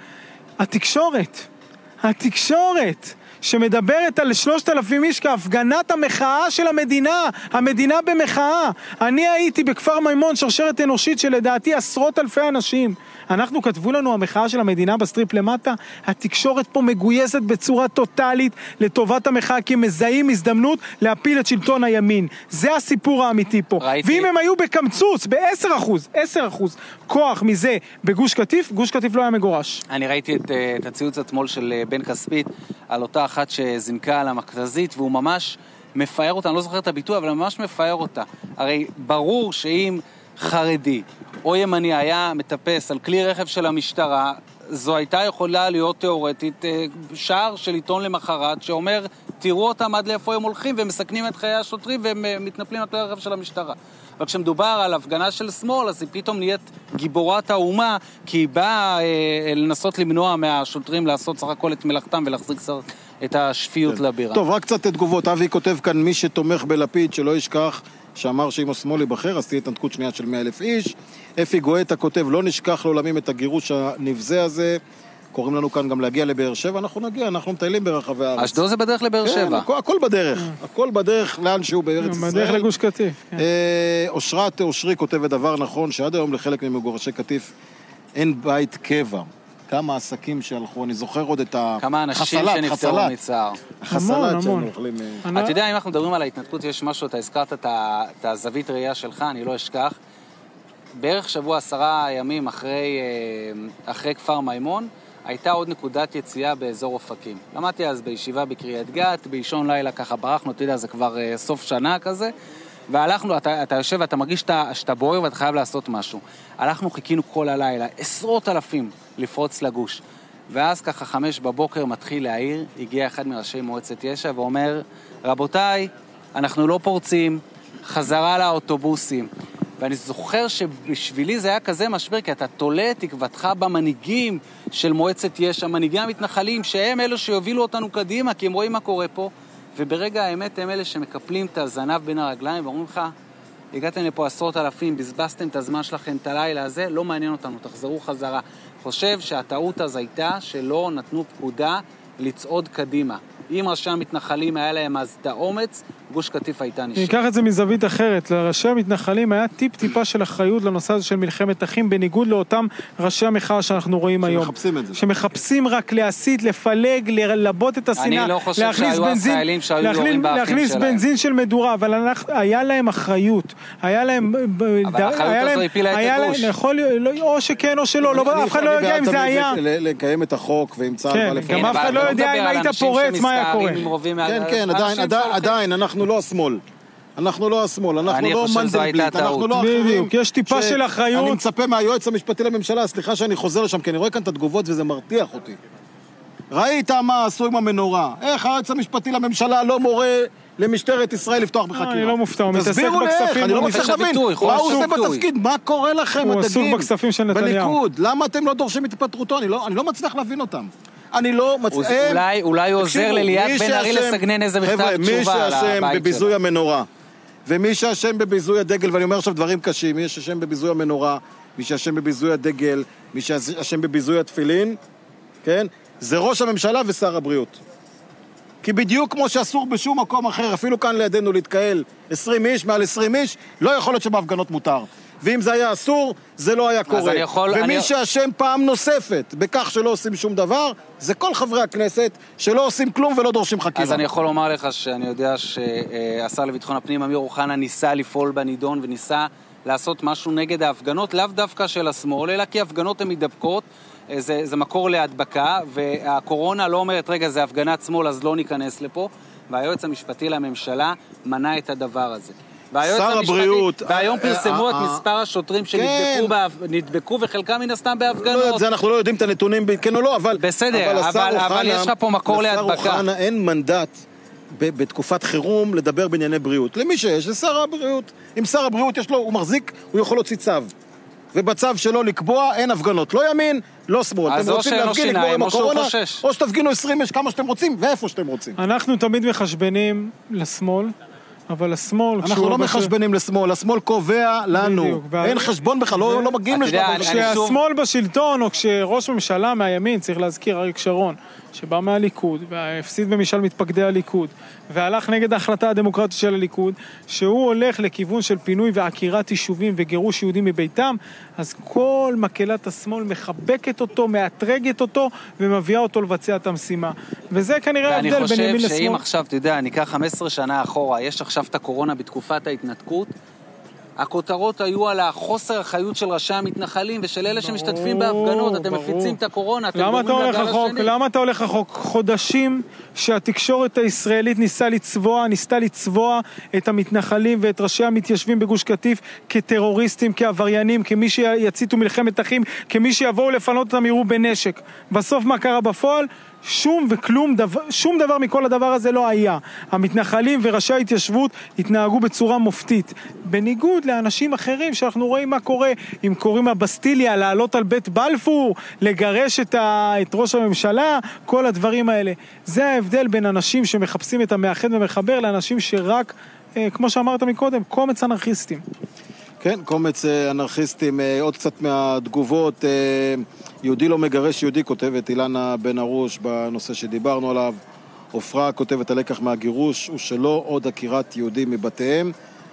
Speaker 2: התקשורת שמדברת על 3,000 איש כהפגנת המחאה של המדינה במחאה. אני הייתי בכפר מימון, שרשרת אנושית שלדעתי עשרות אלפי אנשים. אנחנו כתבו לנו המחאה של המדינה בסטריפ למטה, התקשורת פה מגויסת בצורה טוטלית לטובת המחאה, כי הם מזהים הזדמנות להפיל את שלטון הימין. זה הסיפור האמיתי פה. ואם הם היו בקמצוץ, ב-10% כוח מזה בגוש קטיף, גוש קטיף לא היה מגורש.
Speaker 3: אני ראיתי את הציוץ אתמול של בן כספית, על אותה אחת שזינקה על המכתזית, והוא ממש מפאר אותה, אני לא זוכר את הביטוי, אבל ממש מפאר אותה. הרי ברור שאם חרדי או ימני היה מטפס על כלי רכב של המשטרה, זו הייתה יכולה להיות תיאורטית שער של עיתון למחרת, שאומר, תראו אותם עד לאיפה הם הולכים, והם מסכנים את חיי השוטרים, והם מתנפלים על כלי רכב של המשטרה. אבל כשמדובר על הפגנה של שמאל, אז היא פתאום נהיית גיבורת האומה, כי היא באה לנסות למנוע מהשוטרים לעשות סך הכל את מלאכתם, ולהחזיק את השפיות לבירה.
Speaker 1: טוב, רק קצת תגובות. אבי כותב כאן, מי שתומך בלפיד, שלא ישכח, שאמר שאם השמאל ייבחר, אז תהיה התנתקות שנייה של 100,000 איש. אפי גואטה כותב, לא נשכח לעולמים את הגירוש הנבזה הזה. קוראים לנו כאן גם להגיע לבאר שבע, אנחנו נגיע, אנחנו מטיילים ברחבי הארץ.
Speaker 3: אשדוד זה בדרך לבאר שבע.
Speaker 1: כן, הכל בדרך, הכל בדרך לאן שהוא בארץ ישראל.
Speaker 2: בדרך לגוש קטיף.
Speaker 1: אושרת אושרי כותבת דבר נכון, שעד היום לחלק ממגורשי קטיף אין בית קבע. כמה עסקים שהלכו, אני זוכר עוד את החסלת.
Speaker 3: כמה אנשים שנפטרו מצער.
Speaker 1: החסלת שהיינו אוכלים.
Speaker 3: אתה יודע, אם אנחנו מדברים על ההתנתקות, יש משהו, אתה הזכרת את הזווית ראייה שלך, אני לא אשכח. בערך שבוע 10 ימים אחרי כפר מימון, הייתה עוד נקודת יציאה באזור אופקים. למדתי אז בישיבה בקריית גת, באישון לילה ככה ברחנו, אתה יודע, זה כבר סוף שנה כזה, והלכנו, אתה יושב ואתה מרגיש שאתה בוער ואתה חייב לעשות משהו. הלכנו, חיכינו כל הלילה, 10,000 לפרוץ לגוש. ואז ככה 5 בבוקר מתחיל להעיר, הגיע אחד מראשי מועצת יש"ע ואומר, רבותיי, אנחנו לא פורצים, חזרה לאוטובוסים. ואני זוכר שבשבילי זה היה כזה משבר, כי אתה תולה את תקוותך במנהיגים של מועצת יש"ע, המנהיגים המתנחלים, שהם אלו שיובילו אותנו קדימה, כי הם רואים מה קורה פה, וברגע האמת הם אלה שמקפלים את הזנב בין הרגליים, ואומרים לך, הגעתם לפה 10,000, בזבזתם את הזמן שלכם, את הלילה הזה, לא מעניין אותנו, תחזרו חזרה. חושב שהטעות אז הייתה שלא נתנו פקודה לצעוד קדימה. אם ראשי המתנחלים היה להם אז את האומץ, גוש קטיף הייתה נשאר.
Speaker 2: ניקח את זה מזווית אחרת. לראשי המתנחלים היה טיפה של אחריות לנושא הזה של מלחמת אחים, בניגוד לאותם ראשי המחאה שאנחנו רואים היום.
Speaker 1: שמחפשים את זה.
Speaker 2: שמחפשים רק להסית, לפלג, ללבות את השנאה.
Speaker 3: אני לא חושב שהיו החיילים שהיו יורים באחים שלהם.
Speaker 2: להכניס בנזין של מדורה, אבל היה להם אחריות. היה להם...
Speaker 3: אבל האחריות הזו הפילה את הגוש.
Speaker 2: או שכן או שלא, אף אחד לא יודע אם זה היה.
Speaker 1: לקיים את החוק ועם צה"ל.
Speaker 2: גם אף אחד לא יודע אם היית פורץ, מה היה קורה.
Speaker 1: כן, עדיין, אנחנו לא השמאל. אנחנו לא השמאל, אנחנו לא מנדלבליט, אנחנו לא אחרים.
Speaker 2: בדיוק, יש טיפה של אחריות.
Speaker 1: אני מצפה מהיועץ המשפטי לממשלה, סליחה שאני חוזר לשם, כי אני רואה כאן את התגובות וזה מרתיח אותי. ראית מה עשו עם המנורה? איך היועץ המשפטי לממשלה לא מורה למשטרת ישראל לפתוח בחקירה?
Speaker 2: אני לא מופתע, הוא מתעסק בכספים.
Speaker 1: אני לא מצליח להבין, מה הוא עושה בתפקיד? מה קורה לכם,
Speaker 2: הוא עסוק בכספים של נתניהו.
Speaker 1: בליכוד, למה אתם לא דורשים את התפטרותו? אני לא מצליח להבין אותם. אני לא מצליח...
Speaker 3: אולי הוא עוזר לליאת בן ארי לסגנן איזה מכתב תשובה
Speaker 1: מי שאשם בביזוי המנורה, ומי שאשם בביזוי הדגל, ואני אומר עכשיו דברים קשים, מי שאשם בביזוי המנורה, מי שאשם בביזוי הדגל, מי שאשם בביזוי התפילין, כן? זה ראש הממשלה ושר הבריאות. כי בדיוק כמו שאסור בשום מקום אחר, אפילו כאן לידינו להתקהל 20 איש, מעל 20 איש, לא יכול להיות שבהפגנות מותר. ואם זה היה אסור, זה לא היה קורה. ומי שאשם פעם נוספת בכך שלא עושים שום דבר, זה כל חברי הכנסת שלא עושים כלום ולא דורשים חקירה.
Speaker 3: אז אני יכול לומר לך שאני יודע שהשר לביטחון הפנים אמיר אוחנה ניסה לפעול בנידון וניסה לעשות משהו נגד ההפגנות, לאו דווקא של השמאל, אלא כי ההפגנות הן מדבקות, זה מקור להדבקה, והקורונה לא אומרת, רגע, זה הפגנת שמאל, אז לא ניכנס לפה, והיועץ המשפטי לממשלה מנע את הדבר הזה.
Speaker 1: שר הבריאות...
Speaker 3: והיום פרסמו את מספר השוטרים שנדבקו, וחלקם מן הסתם בהפגנות.
Speaker 1: זה אנחנו לא יודעים את הנתונים, כן או לא, אבל...
Speaker 3: בסדר, אבל יש לך פה מקור להדבקה.
Speaker 1: לשר אוחנה אין מנדט בתקופת חירום לדבר בענייני בריאות. למי שיש, זה שר הבריאות. אם שר הבריאות יש לו, הוא מחזיק, הוא יכול להוציא צו. ובצו שלו לקבוע אין הפגנות. לא ימין, לא שמאל.
Speaker 3: אז או שאין לו שיניים, או שהוא חושש.
Speaker 1: או שתפגינו 20 כמה שאתם רוצים, ואיפה שאתם רוצים.
Speaker 2: אנחנו תמיד מחשבנים לשמאל, אבל השמאל...
Speaker 1: אנחנו לא מחשבנים לשמאל, השמאל קובע לנו. אין חשבון בכלל, לא מגיעים לשלב.
Speaker 2: כשהשמאל בשלטון, או כשראש ממשלה מהימין, צריך להזכיר אריק שרון, שבא מהליכוד, והפסיד במשאל מתפקדי הליכוד, והלך נגד ההחלטה הדמוקרטית של הליכוד, שהוא הולך לכיוון של פינוי ועקירת יישובים וגירוש יהודים מביתם, אז כל מקהלת השמאל מחבקת אותו, מאתרגת אותו, ומביאה אותו לבצע את המשימה. וזה כנראה ההבדל בין ימין לשמאל.
Speaker 3: ואני חושב שאם עכשיו, אתה יודע, ניקח 15 שנה אחורה, יש עכשיו את הקורונה בתקופת ההתנתקות, הכותרות היו על החוסר החיות של ראשי המתנחלים ושל אלה שמשתתפים בהפגנות. אתם מפיצים את הקורונה, אתם גורמים לגל השני.
Speaker 2: למה אתה הולך רחוק? חודשים שהתקשורת הישראלית ניסתה לצבוע את המתנחלים ואת ראשי המתיישבים בגוש קטיף כטרוריסטים, כעבריינים, כמי שיציתו מלחמת אחים, כמי שיבואו לפנות אותם יראו בנשק. בסוף מה קרה בפועל? שום דבר מכל הדבר הזה לא היה. המתנחלים וראשי ההתיישבות התנהגו בצורה מופתית. בניגוד לאנשים אחרים שאנחנו רואים מה קורה, אם קוראים הבסטיליה, לעלות על בית בלפור, לגרש את ראש הממשלה, כל הדברים האלה. זה ההבדל בין אנשים שמחפשים את המאחד ומחבר לאנשים שרק, כמו שאמרת מקודם, קומץ אנרכיסטים.
Speaker 1: כן, קומץ אנרכיסטים. עוד קצת מהתגובות. יהודי לא מגרש יהודי, כותבת אילנה בן ארוש בנושא שדיברנו עליו. עופרה כותבת הלקח מהגירוש הוא שלא עוד עקירת יהודים מבתיהם.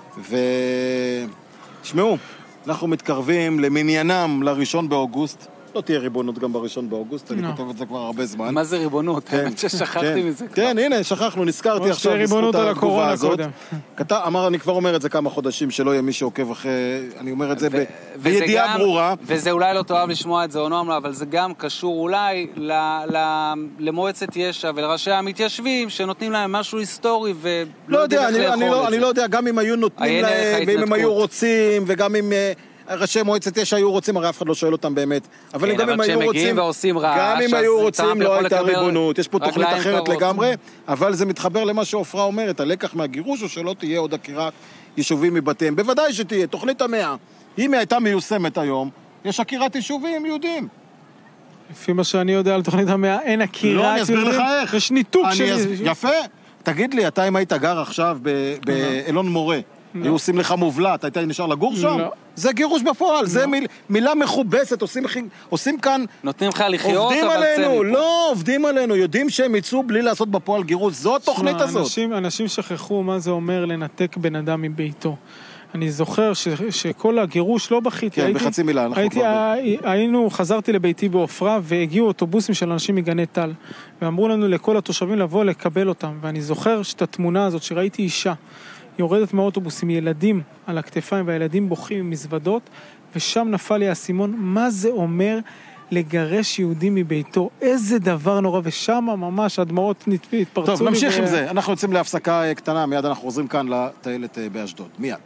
Speaker 1: ותשמעו, אנחנו מתקרבים למניינם לראשון באוגוסט. לא תהיה ריבונות גם בראשון באוגוסט, אני כותב את זה כבר הרבה זמן.
Speaker 3: מה זה ריבונות? האמת ששכחתי מזה כבר.
Speaker 1: כן, הנה, שכחנו, נזכרתי עכשיו בזכות התגובה הזאת. אני כבר אומר את זה כמה חודשים, שלא יהיה מי שעוקב אחרי, אני אומר את זה בידיעה ברורה.
Speaker 3: וזה אולי לא תאהב לשמוע את זה או נועם, אבל זה גם קשור אולי למועצת יש"ע ולראשי המתיישבים, שנותנים להם משהו היסטורי ולא יודעים איך לאכול את זה.
Speaker 1: אני לא יודע, גם אם היו נותנים להם, ואם הם היו רוצים, וגם אם ראשי מועצת יש"ע היו רוצים, הרי אף אחד לא שואל אותם באמת. אבל גם אם היו רוצים, גם אם היו רוצים, לא הייתה ריבונות. יש פה תוכנית אחרת לגמרי, אבל זה מתחבר למה שעופרה אומרת, הלקח מהגירוש הוא שלא תהיה עוד עקירת יישובים מבתיהם. בוודאי שתהיה, תוכנית 100. אם היא הייתה מיושמת היום, יש עקירת יישובים יהודים.
Speaker 2: לפי מה שאני יודע על תוכנית 100, אין עקירת
Speaker 1: לא, אני אסביר לך איך.
Speaker 2: יש ניתוק של...
Speaker 1: יפה. תגיד לי, אתה אם היית גר עכשיו באלון מורה, היו עושים לך מובלט, היית נשאר לגור שם? לא. זה גירוש בפועל, זה מילה מכובסת, עושים כאן...
Speaker 3: נותנים לך לחיות, אבל
Speaker 1: עלינו, לא, עובדים עלינו, יודעים שהם יצאו בלי לעשות בפועל גירוש, זו התוכנית הזאת.
Speaker 2: אנשים שכחו מה זה אומר לנתק בן אדם מביתו. אני זוכר שכל הגירוש לא בכיתי.
Speaker 1: כן, בחצי מילה.
Speaker 2: חזרתי לביתי בעופרה, והגיעו אוטובוסים של אנשים מגני טל, ואמרו לנו לכל התושבים לבוא לקבל אותם, ואני זוכר שאת התמונה הזאת שראיתי אישה, יורדת מהאוטובוס עם ילדים על הכתפיים, והילדים בוכים עם מזוודות, ושם נפל לי האסימון, מה זה אומר לגרש יהודים מביתו? איזה דבר נורא, ושם ממש הדמעות התפרצו לי.
Speaker 1: טוב, נמשיך עם זה. אנחנו יוצאים להפסקה קטנה, מיד אנחנו חוזרים כאן לטיילת באשדוד. מיד.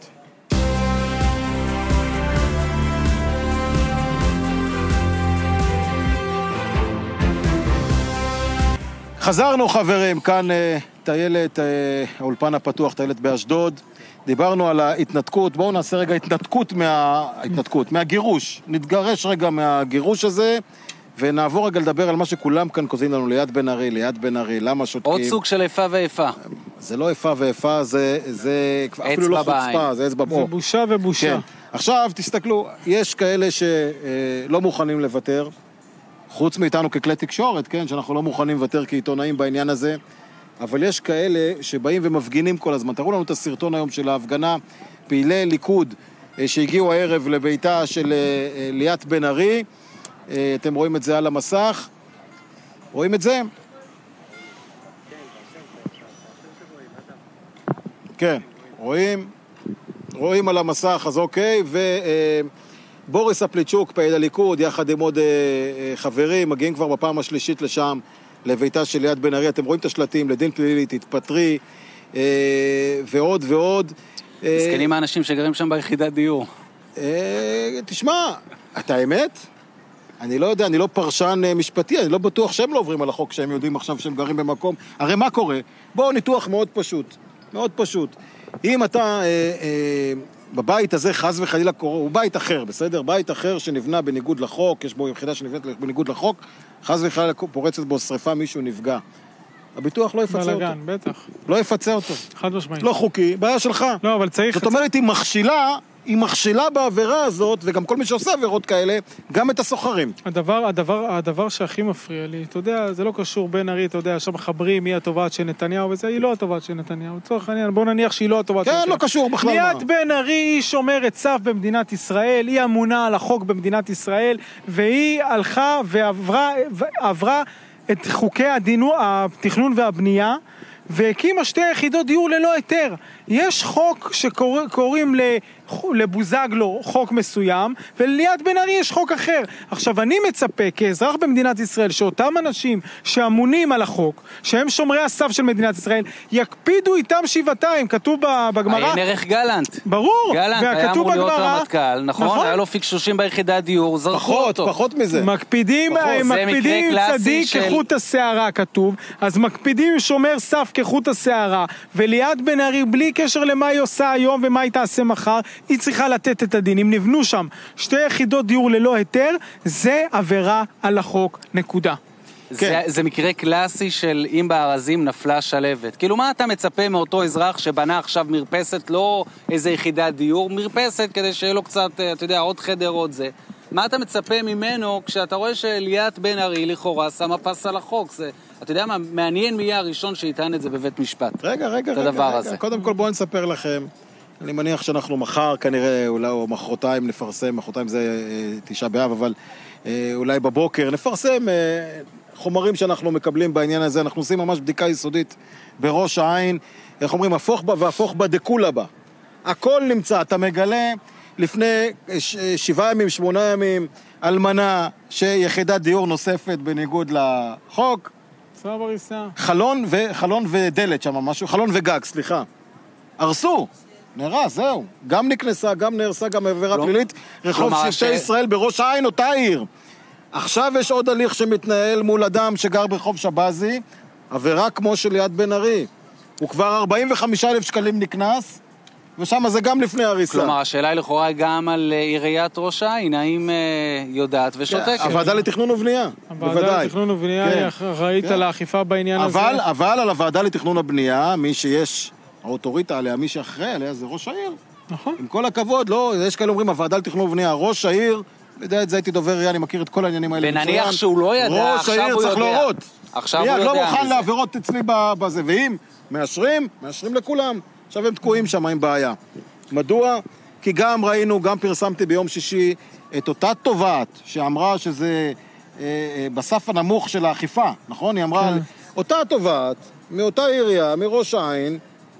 Speaker 1: חזרנו חברים, כאן טיילת, האולפן הפתוח, טיילת באשדוד. דיברנו על ההתנתקות, בואו נעשה רגע התנתקות, מהגירוש. נתגרש רגע מהגירוש הזה, ונעבור רגע לדבר על מה שכולם כאן כותבים לנו, ליד בן ארי, למה שותקים.
Speaker 3: עוד סוג של איפה ואיפה.
Speaker 1: זה לא איפה ואיפה, זה אפילו לא חוצפה, זה אצבע בעין.
Speaker 2: זה בושה ובושה.
Speaker 1: כן. עכשיו, תסתכלו, יש כאלה שלא מוכנים לוותר, חוץ מאיתנו ככלי תקשורת, כן, שאנחנו לא מוכנים לוותר כעיתונאים בעניין הזה, אבל יש כאלה שבאים ומפגינים כל הזמן. תראו לנו את הסרטון היום של ההפגנה, פעילי ליכוד שהגיעו הערב לביתה של ליאת בן ארי. אתם רואים את זה על המסך? רואים את זה? כן, רואים על המסך, אז אוקיי, בוריס אפליצ'וק, פעיל הליכוד, יחד עם עוד חברים, מגיעים כבר בפעם השלישית לשם, לביתה של ליאת בן ארי. אתם רואים את השלטים, לדין פלילי, תתפטרי, ועוד ועוד.
Speaker 3: מסכנים האנשים שגרים שם ביחידת דיור.
Speaker 1: תשמע, אתה האמת? אני לא יודע, אני לא פרשן משפטי, אני לא בטוח שהם לא עוברים על החוק, שהם יודעים עכשיו שהם גרים במקום. הרי מה קורה? בואו ניתוח מאוד פשוט, מאוד פשוט. אם אתה בבית הזה חס וחלילה קורה, הוא בית אחר, בסדר? בית אחר שנבנה בניגוד לחוק, יש בו יחידה שנבנית בניגוד לחוק, חס וחלילה פורצת בו שריפה, מישהו נפגע. הביטוח לא יפצה אותו.
Speaker 2: בלגן, בטח.
Speaker 1: לא יפצה אותו.
Speaker 2: חד משמעית.
Speaker 1: לא חוקי, בעיה שלך.
Speaker 2: לא, אבל צריך...
Speaker 1: זאת אומרת, היא מכשילה בעבירה הזאת, וגם כל מי שעושה עבירות כאלה, גם את הסוחרים.
Speaker 2: הדבר שהכי מפריע לי, אתה יודע, זה לא קשור בן ארי, אתה יודע, עכשיו מחברים מי התובעת של נתניהו, וזה היא לא התובעת של נתניהו. לצורך העניין, בוא נניח שהיא לא התובעת של נתניהו.
Speaker 1: כן, לא קשור בכלל.
Speaker 2: ליאת בן ארי היא שומרת סף במדינת ישראל, היא אמונה על החוק במדינת ישראל, והיא הלכה ועברה את חוקי התכנון והבנייה, והקימה 2 יחידות דיור ללא היתר. יש חוק שקוראים לבוזגלו חוק מסוים, ולליאת בן ארי יש חוק אחר. עכשיו, אני מצפה כאזרח במדינת ישראל, שאותם אנשים שאמונים על החוק, שהם שומרי הסף של מדינת ישראל, יקפידו איתם שבעתיים, כתוב בגמרא.
Speaker 3: עיין ערך גלנט.
Speaker 2: ברור.
Speaker 3: גלנט היה אמור להיות רמטכ"ל, נכון? היה לו פיקשושים ביחידת דיור, זרקו אותו.
Speaker 1: פחות מזה.
Speaker 2: מקפידים עם צדיק כחוט השערה, כתוב. אז מקפידים עם שומר סף כחוט השערה, וליאת בן ארי, בלי קשר למה היא עושה היום ומה היא תעשה מחר, היא צריכה לתת את הדין. אם נבנו שם 2 יחידות דיור ללא היתר, זה עבירה על החוק, נקודה.
Speaker 3: זה מקרה קלאסי של אם בארזים נפלה שלבת. כאילו, מה אתה מצפה מאותו אזרח שבנה עכשיו מרפסת, לא איזה יחידת דיור, מרפסת כדי שיהיה לו קצת, אתה יודע, עוד חדר, עוד זה. מה אתה מצפה ממנו כשאתה רואה שליאת בן ארי לכאורה שמה פס על החוק? זה, אתה יודע מה, מעניין מי יהיה הראשון שיטען את זה בבית משפט.
Speaker 1: רגע. קודם כל בואו נספר לכם. אני מניח שאנחנו מחר כנראה, אולי או מחרתיים נפרסם, מחרתיים זה 9 באב, אבל אולי בבוקר נפרסם חומרים שאנחנו מקבלים בעניין הזה. אנחנו עושים ממש בדיקה יסודית בראש העין, איך אומרים, הפוך בה והפוך בה דקולה בה. הכל נמצא, אתה מגלה לפני 7 ימים, 8 ימים, אלמנה שיחידת דיור נוספת בניגוד לחוק.
Speaker 2: סבריסה.
Speaker 1: חלון ודלת שם משהו, חלון וגג, סליחה. הרסו. נהרס, זהו. גם נקנסה, גם נהרסה, גם עבירה פלילית. רחוב שבטי ישראל בראש העין, אותה עיר. עכשיו יש עוד הליך שמתנהל מול אדם שגר ברחוב שבזי, עבירה כמו של ליאת בן ארי. הוא כבר 45,000 שקלים נקנס, ושם זה גם לפני הריסה.
Speaker 3: כלומר, השאלה היא לכאורה גם על עיריית ראש העין, האם יודעת ושותקת.
Speaker 1: הוועדה לתכנון ובנייה, בוודאי.
Speaker 2: הוועדה לתכנון ובנייה היא אחראית על האכיפה בעניין הזה.
Speaker 1: אבל על הוועדה לתכנון ובנייה, מי שיש האוטוריטה עליה, מי שאחראי עליה זה ראש העיר.
Speaker 2: נכון.
Speaker 1: עם כל הכבוד, לא, יש כאלה אומרים, הוועדה לתכנון ובנייה, ראש העיר, יודע את זה, הייתי דובר עירייה, אני מכיר את כל העניינים האלה.
Speaker 3: ונניח שהוא לא ידע, עכשיו הוא יודע.
Speaker 1: ראש העיר צריך להורות.
Speaker 3: עכשיו הוא יודע.
Speaker 1: לא מוכן לעבירות אצלי בזה, ואם מאשרים לכולם. עכשיו הם תקועים שם עם בעיה. מדוע? כי גם ראינו, גם פרסמתי ביום שישי את אותה תובעת שאמרה שזה בסף הנמוך של האכיפה, נכון? היא אמרה, אותה תובעת, מאותה עירייה, מראש העין,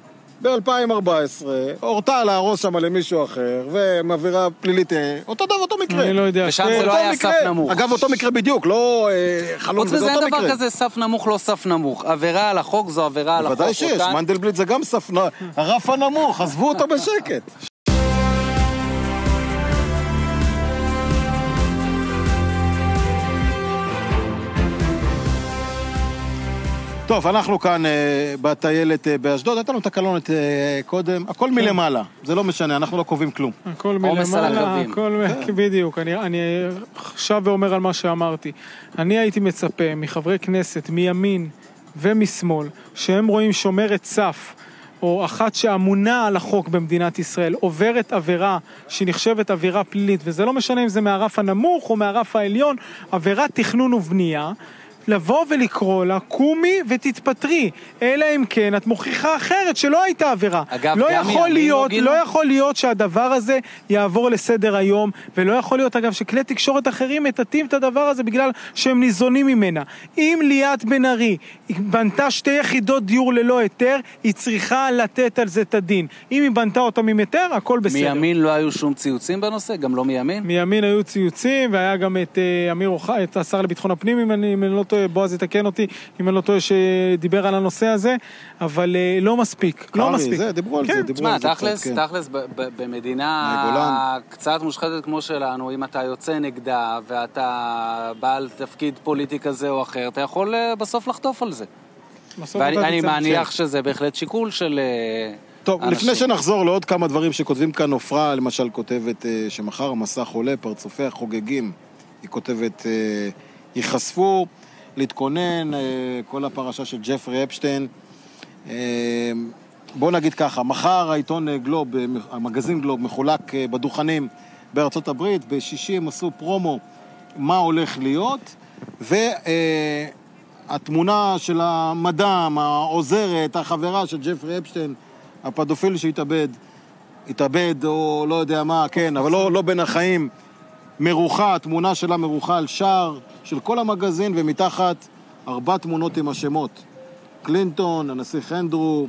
Speaker 1: ב-2014, הורתה להרוס שם למישהו אחר, ומעבירה פלילית, אותו דבר, אותו מקרה.
Speaker 2: אני לא יודע.
Speaker 3: ושם זה לא היה סף נמוך.
Speaker 1: אגב, אותו מקרה בדיוק, לא חלום,
Speaker 3: זה אותו מקרה. דבר כזה, סף נמוך, לא סף נמוך. עבירה על החוק זו עבירה על החוק.
Speaker 1: בוודאי שיש, מנדלבליט זה גם סף, הרף הנמוך, עזבו אותו בשקט. טוב, אנחנו כאן בטיילת באשדוד, הייתה לנו תקלונת קודם, הכל מלמעלה, זה לא משנה, אנחנו לא קובעים כלום.
Speaker 2: הכל מלמעלה, הכל בדיוק, אני שב ואומר על מה שאמרתי. אני הייתי מצפה מחברי כנסת, מימין ומשמאל, שהם רואים שומרת סף, או אחת שאמונה על החוק במדינת ישראל, עוברת עבירה שנחשבת עבירה פלילית, וזה לא משנה אם זה מהרף הנמוך או מהרף העליון, עבירת תכנון ובנייה, לבוא ולקרוא לה, קומי ותתפטרי, אלא אם כן את מוכיחה אחרת שלא הייתה עבירה.
Speaker 3: אגב,
Speaker 2: לא יכול להיות שהדבר הזה יעבור לסדר היום, ולא יכול להיות אגב שכלי תקשורת אחרים מטאטאים את הדבר הזה בגלל שהם ניזונים ממנה. אם ליאת בן ארי בנתה 2 יחידות דיור ללא היתר, היא צריכה לתת על זה את הדין. אם היא בנתה אותם עם היתר, הכל בסדר.
Speaker 3: מימין לא היו שום ציוצים בנושא? גם לא מימין?
Speaker 2: מימין היו ציוצים, והיה גם את את השר לביטחון הפנים, אם אני לא טועה, בועז יתקן אותי, אם אני לא טועה שדיבר על הנושא הזה, אבל לא מספיק. לא מספיק.
Speaker 1: זה, דיברו על זה.
Speaker 3: תשמע, תכלס, במדינה קצת מושחתת כמו שלנו, אם אתה יוצא נגדה ואתה בעל תפקיד פוליטי כזה או אחר, אתה יכול בסוף לחטוף על זה. ואני מניח שזה בהחלט שיקול של
Speaker 1: טוב, לפני שנחזור לעוד כמה דברים שכותבים כאן, עופרה למשל כותבת שמחר המסך עולה, פרצופיה חוגגים. היא כותבת, ייחשפו להתכונן, כל הפרשה של ג'פרי אפשטיין. בוא נגיד ככה, מחר העיתון גלוב, המגזין גלוב, מחולק בדוכנים בארצות הברית, בשישי הם עשו פרומו מה הולך להיות, והתמונה של המדאם, העוזרת, החברה של ג'פרי אפשטיין, הפדופיל שהתאבד או לא יודע מה, כן, אבל לא בין החיים, מרוחה, התמונה שלה מרוחה על שער של כל המגזין, ומתחת 4 תמונות עם השמות. קלינטון, הנסיך אנדרו,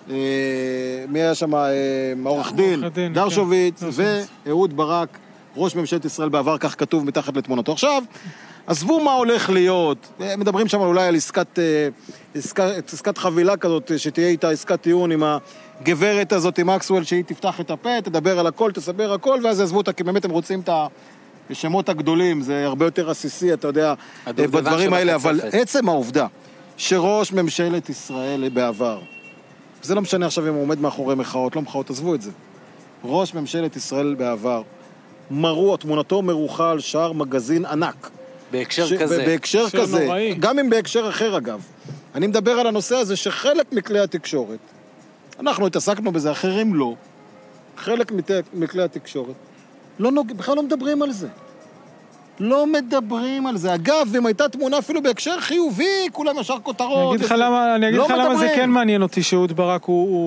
Speaker 1: מי היה שם? העורך דין, דרשוביץ, ואהוד ברק, ראש ממשלת ישראל בעבר, כך כתוב מתחת לתמונתו. עכשיו, עזבו מה הולך להיות, מדברים שם אולי על עסקת חבילה כזאת, שתהיה איתה עסקת טיעון עם הגברת הזאת, עם מקסוול, שהיא תפתח את הפה, תדבר על הכל, תסבר הכל, ואז עזבו אותה, כי באמת הם רוצים את השמות הגדולים, זה הרבה יותר עסיסי, אתה יודע, בדברים האלה, אבל עצם העובדה שראש ממשלת ישראל בעבר, זה לא משנה עכשיו אם הוא עומד מאחורי מחאות, לא מחאות, עזבו את זה. ראש ממשלת ישראל בעבר, תמונתו מרוחה על שער מגזין ענק.
Speaker 3: בהקשר כזה.
Speaker 1: בהקשר כזה, גם אם בהקשר אחר אגב. אני מדבר על הנושא הזה שחלק מכלי התקשורת, אנחנו התעסקנו בזה, אחרים לא, חלק מכלי התקשורת, בכלל לא מדברים על זה. לא מדברים על זה. אגב, אם הייתה תמונה אפילו בהקשר חיובי, כולם ישר כותרות.
Speaker 2: אני אגיד לך למה זה כן מעניין אותי שאהוד ברק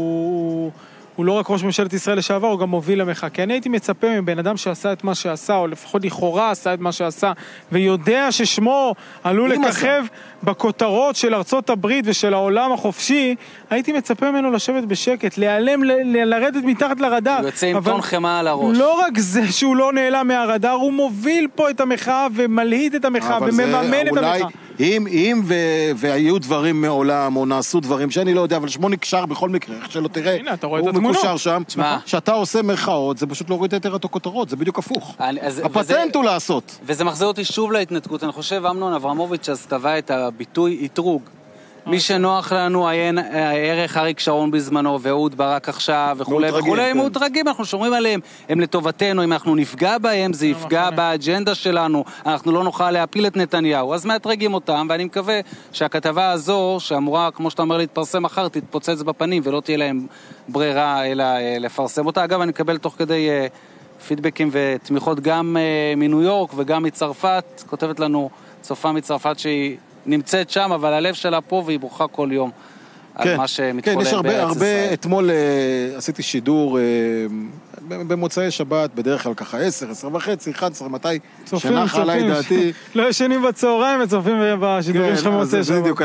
Speaker 2: הוא לא רק ראש ממשלת ישראל לשעבר, הוא גם מוביל למחאה. כי אני הייתי מצפה מבן אדם שעשה את מה שעשה, או לפחות לכאורה עשה את מה שעשה, ויודע ששמו עלול לככב בכותרות של ארצות הברית ושל העולם החופשי, הייתי מצפה ממנו לשבת בשקט, להיעלם, לרדת מתחת לרדאר.
Speaker 3: הוא יוצא עם טון חמה על הראש.
Speaker 2: לא רק זה שהוא לא נעלם מהרדאר, הוא מוביל פה את המחאה ומלהיט את המחאה ומממן את המחאה.
Speaker 1: אם והיו דברים מעולם, או נעשו דברים שאני לא יודע, אבל שמו נקשר בכל מקרה, איך שלא תראה, הוא מקושר שם, שאתה עושה מחאות, זה פשוט לא רואה יותר את הכותרות, זה בדיוק הפוך. הפטנט הוא לעשות.
Speaker 3: וזה מחזיר אותי שוב להתנתקות, אני חושב, אמנון אברמוביץ' אז טבע את הביטוי איתרוג. מי שנוח לנו, הערך אריק שרון בזמנו, ואהוד ברק עכשיו, וכולי וכולי, הם מאותרגים, אנחנו שומרים עליהם, הם לטובתנו, אם אנחנו נפגע בהם, זה יפגע באג'נדה שלנו, אנחנו לא נוכל להפיל את נתניהו, אז מאתרגים אותם, ואני מקווה שהכתבה הזו, שאמורה, כמו שאתה אומר, להתפרסם מחר, תתפוצץ בפנים, ולא תהיה להם ברירה, אלא לפרסם אותה. אגב, אני מקבל תוך כדי פידבקים ותמיכות גם מניו יורק וגם מצרפת, כותבת לנו צופה מצרפת שהיא נמצאת שם, אבל הלב שלה פה והיא בוכה כל יום על מה שמתחולל בארץ ישראל.
Speaker 1: כן, יש הרבה, אתמול עשיתי שידור במוצאי שבת, בדרך כלל ככה 10, 10 וחצי, 11, מתי שנחה עליי דעתי.
Speaker 2: לא ישנים בצהריים וצופים בשידורים שלך מוצאי שבת.
Speaker 1: בדיוק,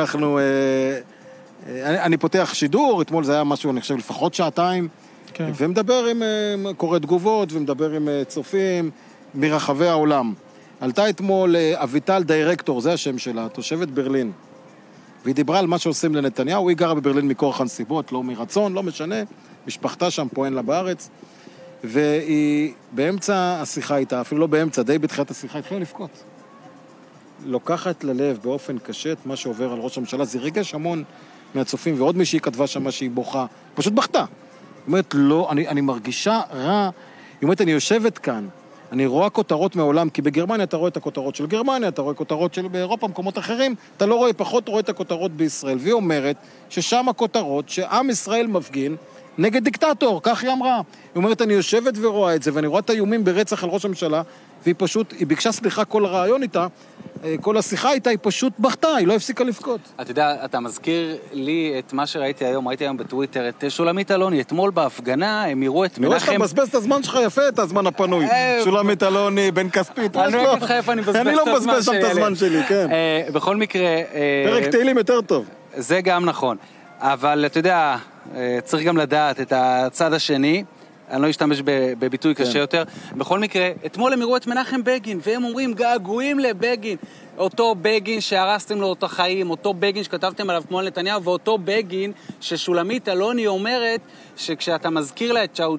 Speaker 1: אני פותח שידור, אתמול זה היה משהו, אני חושב, לפחות שעתיים, ומדבר עם קורא תגובות, ומדבר עם צופים מרחבי העולם. עלתה אתמול אביטל דירקטור, זה השם שלה, תושבת ברלין. והיא דיברה על מה שעושים לנתניהו, היא גרה בברלין מכורח הנסיבות, לא מרצון, לא משנה, משפחתה שם פה אין לה בארץ, והיא באמצע השיחה איתה, אפילו לא באמצע, די בתחילת השיחה, התחילה לבכות. לוקחת ללב באופן קשה את מה שעובר על ראש הממשלה, זה ריגש המון מהצופים, ועוד מישהי כתבה שם שהיא בוכה, פשוט בכתה. היא אומרת, לא, אני מרגישה רע, היא אומרת, אני יושבת כאן, אני רואה כותרות מעולם, כי בגרמניה אתה רואה את הכותרות של גרמניה, אתה רואה כותרות של באירופה, מקומות אחרים, אתה לא רואה, פחות רואה את הכותרות בישראל, והיא אומרת ששם הכותרות שעם ישראל מפגין נגד דיקטטור, כך היא אמרה. היא אומרת, אני יושבת ורואה את זה, ואני רואה את האיומים ברצח על ראש הממשלה, והיא פשוט, היא ביקשה סליחה כל הרעיון איתה, כל השיחה איתה, היא פשוט בכתה, היא לא הפסיקה לבכות.
Speaker 3: אתה יודע, אתה מזכיר לי את מה שראיתי היום, ראיתי היום בטוויטר, את שולמית אלוני, אתמול בהפגנה, הם יראו את
Speaker 1: אני רואה שאתה
Speaker 3: מנחם...
Speaker 1: מבזבז את הזמן שלך יפה, את הזמן הפנוי. שולמית אלוני, בן כספית,
Speaker 3: אני לא אגיד לך איפה אני מבזבז
Speaker 1: אני לא מבזבז שם את הזמן שלי, כן.
Speaker 3: בכל מקרה...
Speaker 1: פרק תהילים יותר טוב.
Speaker 3: זה גם נכון. אבל אתה יודע, צריך גם לדעת את הצד השני, אני לא אשתמש בביטוי קשה יותר. בכל מקרה, אתמול הם הראו את מנחם בגין, והם אומרים געגועים לבגין. אותו בגין שהרסתם לו את החיים, אותו בגין שכתבתם עליו כמו על נתניהו, ואותו בגין ששולמית אלוני אומרת שכשאתה מזכיר לה את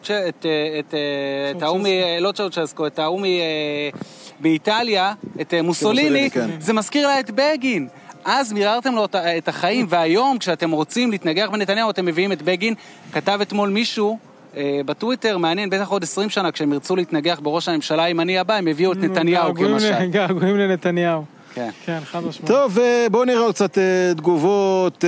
Speaker 3: האומי, לא צ'אוצ'סקו, את האומי באיטליה, את מוסוליני, זה מזכיר לה את בגין. אז מיררתם לו את החיים, והיום כשאתם רוצים להתנגח בנתניהו, אתם מביאים את בגין. כתב אתמול מישהו בטוויטר, מעניין, בטח עוד 20 שנה, כשהם ירצו להתנגח בראש הממשלה הימני הבא, הם הביאו את נתניהו כמשל.
Speaker 2: געגועים לנתניהו.
Speaker 3: כן.
Speaker 2: כן, חד משמעית.
Speaker 1: טוב, בואו נראה קצת תגובות.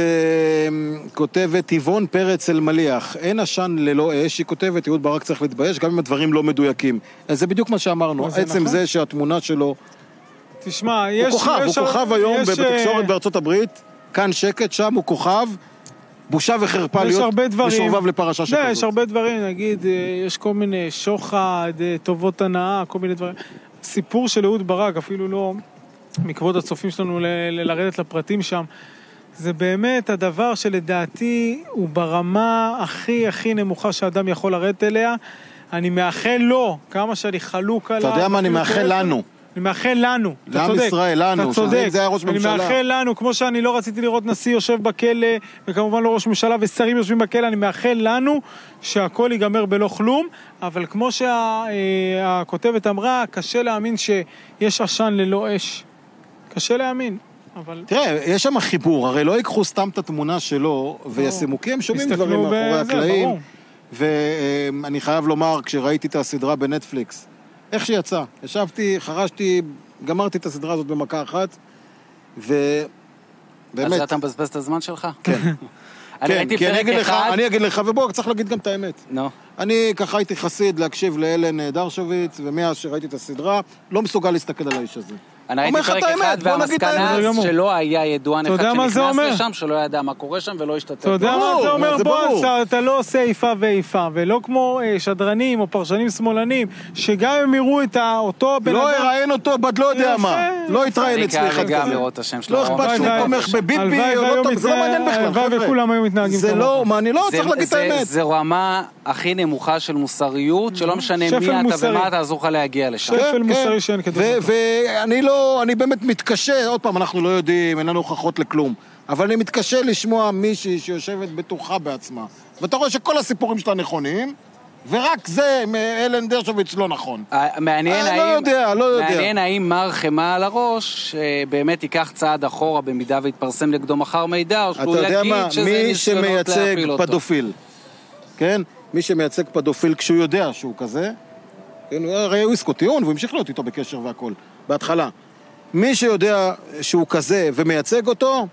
Speaker 1: כותבת יבון פרץ אלמליח, אין עשן ללא אש, היא כותבת, אהוד ברק צריך להתבייש, גם אם הדברים לא מדויקים. אז זה בדיוק מה שאמרנו, עצם זה שהתמונה שלו...
Speaker 2: תשמע,
Speaker 1: הוא כוכב היום בתקשורת בארצות הברית, כאן שקט, שם הוא כוכב, בושה וחרפה להיות משורבב לפרשה שכזאת.
Speaker 2: יש הרבה דברים, נגיד, יש כל מיני שוחד, טובות הנאה, כל מיני דברים. סיפור של אהוד ברק, אפילו לא מכבוד הצופים שלנו לרדת לפרטים שם, זה באמת הדבר שלדעתי הוא ברמה הכי הכי נמוכה שאדם יכול לרדת אליה. אני מאחל לו, כמה שאני חלוק עליו.
Speaker 1: אתה יודע מה אני מאחל לנו?
Speaker 2: אני מאחל לנו, אתה צודק.
Speaker 1: לעם ישראל, לנו,
Speaker 2: אתה צודק.
Speaker 1: זה היה ראש ממשלה.
Speaker 2: אני מאחל לנו, כמו שאני לא רציתי לראות נשיא יושב בכלא, וכמובן לא ראש ממשלה ושרים יושבים בכלא, אני מאחל לנו שהכל ייגמר בלא כלום, אבל כמו שהכותבת אמרה, קשה להאמין שיש עשן ללא אש. קשה להאמין. אבל...
Speaker 1: תראה, יש שם חיבור, הרי לא ייקחו סתם את התמונה שלו וישימו, כי הם שומעים דברים מאחורי הקלעים. ואני חייב לומר, כשראיתי את הסדרה בנטפליקס, איך שיצא, ישבתי, חרשתי, גמרתי את הסדרה הזאת במכה אחת, ובאמת...
Speaker 3: אז אתה מבזבז את הזמן שלך?
Speaker 1: כן.
Speaker 3: כן, כי
Speaker 1: אני אגיד לך, ובוא, צריך להגיד גם את האמת.
Speaker 3: נו.
Speaker 1: אני ככה הייתי חסיד להקשיב לאלן דרשוביץ, ומאז שראיתי את הסדרה, לא מסוגל להסתכל על האיש הזה.
Speaker 3: אני הייתי פרק אחד, והמסקנה שלא היה ידוען אחד שנכנס לשם, שלא ידע מה קורה שם ולא השתתף.
Speaker 2: אתה יודע מה זה אומר? בוא, אתה לא עושה איפה ואיפה, ולא כמו שדרנים או פרשנים שמאלנים, שגם הם יראו את אותו בן אדם...
Speaker 1: לא יראיין אותו, בד לא יודע מה. לא יתראיין אצלי אחד כזה. לא אכפת שהוא תומך בביבי, זה לא מעניין בכלל,
Speaker 2: וכולם היו מתנהגים
Speaker 1: זה לא, מה, אני לא צריך להגיד את האמת.
Speaker 3: זה רמה הכי נמוכה של מוסריות, שלא משנה מי אתה ומה אתה עזור לך להגיע לשם.
Speaker 2: שפל מוסרי שאין כתוב.
Speaker 1: ואני לא, אני באמת מתקשה, עוד פעם, אנחנו לא יודעים, אין לנו הוכחות לכלום, אבל אני מתקשה לשמוע מישהי שיושבת בטוחה בעצמה, ואתה רואה שכל הסיפורים שלה נכונים, ורק זה, אלן דרשוביץ לא נכון.
Speaker 3: מעניין האם מר חמה על הראש, באמת ייקח צעד אחורה במידה והתפרסם לגדו מחר מידע, או שהוא יגיד שזה ניסיונות להפיל אותו.
Speaker 1: פדופיל, כן? מי שמייצג פדופיל כשהוא יודע שהוא כזה, הרי הוא עסקו טיעון, והוא המשיך להיות איתו בקשר והכל, בהתחלה. מי שיודע שהוא כזה ומייצג אותו,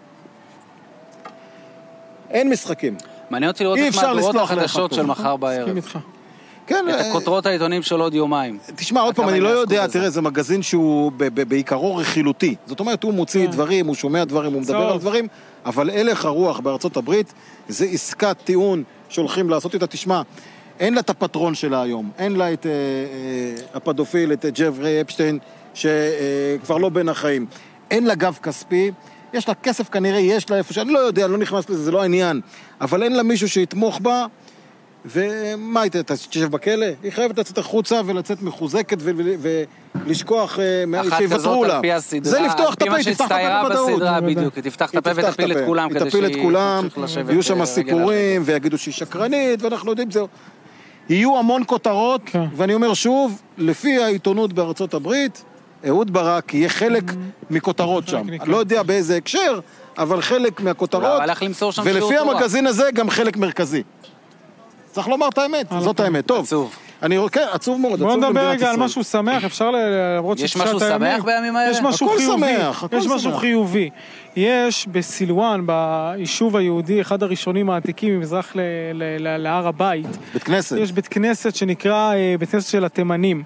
Speaker 1: אין משחקים.
Speaker 3: מעניין אותי לראות את מהדורות החדשות של מחר בערב.
Speaker 1: כן,
Speaker 3: את הכותרות העיתונים של עוד יומיים.
Speaker 1: תשמע, עוד פעם, אני לא יודע, תראה, זה מגזין שהוא בעיקרו רכילותי. זאת אומרת, הוא מוציא דברים, הוא שומע דברים, הוא מדבר על דברים, אבל הלך הרוח בארצות הברית, זה עסקת טיעון שהולכים לעשות איתה. תשמע, אין לה את הפטרון שלה היום, אין לה את הפדופיל, את ג'פרי אפשטיין, שכבר לא בין החיים. אין לה גב כספי, יש לה כסף כנראה, יש לה איפה שאני לא יודע, אני לא נכנס לזה, זה לא העניין, אבל אין לה מישהו שיתמוך בה, ומה הייתה, תשב בכלא? היא חייבת לצאת החוצה ולצאת מחוזקת ולשכוח, שיוותרו לה. זה לפתוח את הפה, תפתח את הפה בוודאות.
Speaker 3: בדיוק, תפתח את הפה ותפיל את כולם.
Speaker 1: תפיל את כולם, יהיו שם סיפורים ויגידו שהיא שקרנית, ואנחנו יודעים זהו. יהיו המון כותרות, ואני אומר שוב, לפי העיתונות בארצות הברית, אהוד ברק יהיה חלק מכותרות שם. אני לא יודע באיזה הקשר, אבל חלק מהכותרות, ולפי המגזין הזה גם חלק מרכזי. צריך לומר את האמת, זאת האמת. טוב.
Speaker 3: עצוב.
Speaker 1: כן, עצוב מאוד.
Speaker 2: בוא נדבר רגע על משהו שמח, אפשר למרות
Speaker 3: יש משהו שמח בימים האלה?
Speaker 2: יש משהו חיובי. יש משהו חיובי. יש בסילואן, ביישוב היהודי, אחד הראשונים העתיקים ממזרח להר הבית.
Speaker 1: בית כנסת.
Speaker 2: יש בית כנסת שנקרא בית כנסת של התימנים.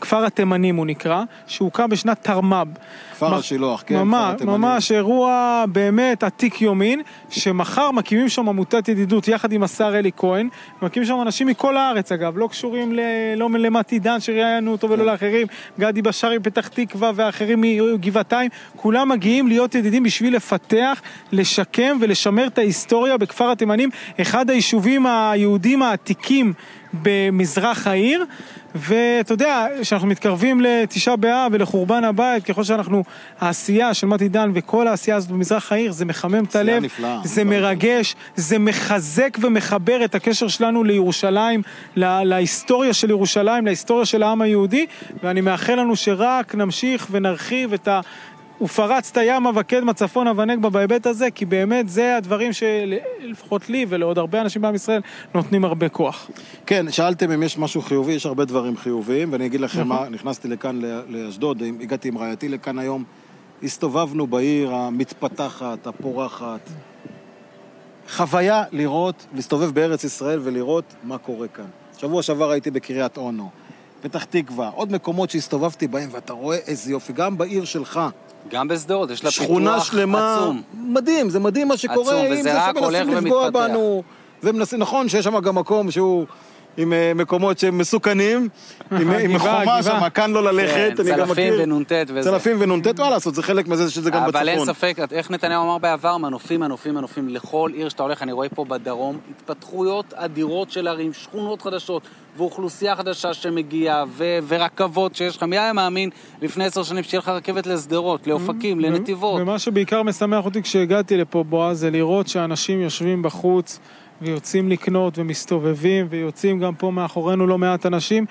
Speaker 2: כפר התימנים הוא נקרא, שהוקם בשנת תרמ"ב.
Speaker 1: כפר השילוח, כן, כפר התימנים.
Speaker 2: ממש אירוע באמת עתיק יומין, שמחר מקימים שם עמותת ידידות יחד עם השר אלי כהן, מקימים שם אנשים מכל הארץ אגב, לא קשורים לא למתי דן שראיינו אותו ולא לאחרים, גדי בשארי פתח תקווה ואחרים מגבעתיים, כולם מגיעים להיות ידידים בשביל לפתח, לשקם ולשמר את ההיסטוריה בכפר התימנים, אחד היישובים היהודים העתיקים במזרח העיר, ואתה יודע, שאנחנו מתקרבים לתשעה באב ולחורבן הבית, ככל שאנחנו, העשייה של מתי דן וכל העשייה הזאת במזרח העיר, זה מחמם את הלב, זה מרגש, זה מחזק ומחבר את הקשר שלנו לירושלים, להיסטוריה של ירושלים, להיסטוריה של העם היהודי, ואני מאחל לנו שרק נמשיך ונרחיב את ופרצת ימה וקדמה צפונה ונגבה בהיבט הזה, כי באמת זה הדברים שלפחות לי ולעוד הרבה אנשים בעם ישראל נותנים הרבה כוח.
Speaker 1: כן, שאלתם אם יש משהו חיובי, יש הרבה דברים חיוביים, ואני אגיד לכם מה, נכנסתי לכאן לאשדוד, הגעתי עם רעייתי לכאן היום, הסתובבנו בעיר המתפתחת, הפורחת, חוויה לראות, להסתובב בארץ ישראל ולראות מה קורה כאן. שבוע שעבר הייתי בקריית אונו, פתח תקווה, עוד מקומות שהסתובבתי בהם, ואתה רואה איזה יופי, גם בעיר שלך,
Speaker 3: גם בשדרות, יש לה
Speaker 1: שכונה
Speaker 3: פיתוח
Speaker 1: שלמה,
Speaker 3: עצום.
Speaker 1: מדהים, זה מדהים מה שקורה,
Speaker 3: עצום,
Speaker 1: אם זה שמנסים לפגוע בנו, ומנסים, נכון שיש שם גם מקום שהוא עם מקומות שהם מסוכנים, עם חומה שם, כאן לא ללכת, אני גם מכיר.
Speaker 3: צלפים ונונטט וזה.
Speaker 1: צלפים ונונטט, מה לעשות, זה חלק מזה שזה גם בצפון.
Speaker 3: אבל אין ספק, איך נתניהו אמר בעבר, מנופים, מנופים, מנופים, לכל עיר שאתה הולך, אני רואה פה בדרום, התפתחויות אדירות של ערים, שכונות חדשות, ואוכלוסייה חדשה שמגיעה, ורכבות שיש לך. מי היה מאמין לפני 10 שנים שיהיה לך רכבת לשדרות, לאופקים, לנתיבות.
Speaker 2: ומה שבעיקר משמח אותי כשהגעתי לפה, בועז, זה לראות שאנשים יושבים בחוץ ויוצאים לקנות ומסתובבים, ויוצאים גם פה מאחורינו לא מעט אנשים.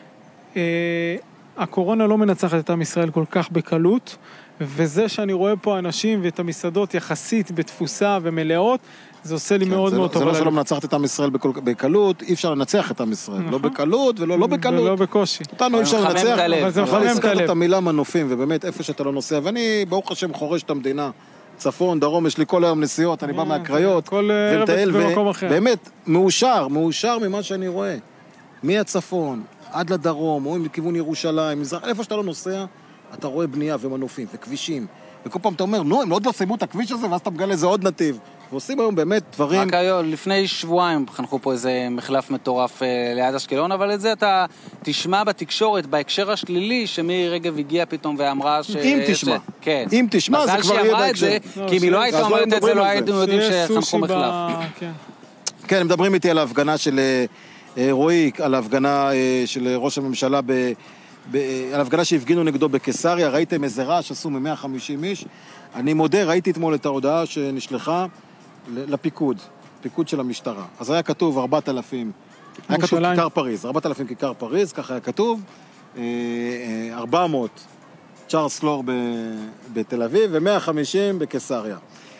Speaker 2: הקורונה לא מנצחת את עם ישראל כל כך בקלות, וזה שאני רואה פה אנשים ואת המסעדות יחסית בתפוסה ומלאות, זה עושה לי מאוד מאוד טוב.
Speaker 1: זה לא שלא מנצחת את עם ישראל בקלות, אי אפשר לנצח את עם ישראל. לא בקלות ולא בקלות.
Speaker 2: ולא בקושי.
Speaker 1: אותנו אי אפשר לנצח,
Speaker 2: אבל זה מחמם את הלב.
Speaker 1: את המילה מנופים, ובאמת איפה שאתה לא נוסע, ואני ברוך השם חורש את המדינה, צפון, דרום, יש לי כל היום נסיעות, אני בא מהקריות,
Speaker 2: כל ערב במקום אחר.
Speaker 1: באמת, מאושר ממה שאני רואה. מהצפון עד לדרום, או מכיוון ירושלים, מזרח, איפה שאתה לא נוסע, אתה רואה בנייה ומנופים וכבישים. וכל פעם אתה אומר, נו, הם עוד לא סיימו את הכביש הזה, ואז אתה מגלה איזה עוד נתיב. ועושים היום באמת דברים...
Speaker 3: רק היום, לפני שבועיים חנכו פה איזה מחלף מטורף ליד אשקלון, אבל את זה אתה תשמע בתקשורת, בהקשר השלילי, שמירי רגב הגיעה פתאום ואמרה ש...
Speaker 1: אם תשמע.
Speaker 3: כן.
Speaker 1: אם תשמע, זה כבר יהיה בהקשר.
Speaker 3: כי אם היא לא הייתה אומרת את זה, לא הייתם יודעים שחנכו מחלף.
Speaker 1: כן, הם מדברים איתי על ההפגנה של רועי, על ההפגנה של ראש הממשלה על ההפגנה שהפגינו נגדו בקיסריה, ראיתם איזה רעש, עשו מ-150 איש. אני מודה, ראיתי אתמול את ההודעה שנשלחה לפיקוד, פיקוד של המשטרה. אז היה כתוב 4,000, היה כתוב כיכר פריז, 4,000 כיכר פריז, ככה היה כתוב, 400 צ'ארלס קלור בתל אביב, ו-150 בקיסריה.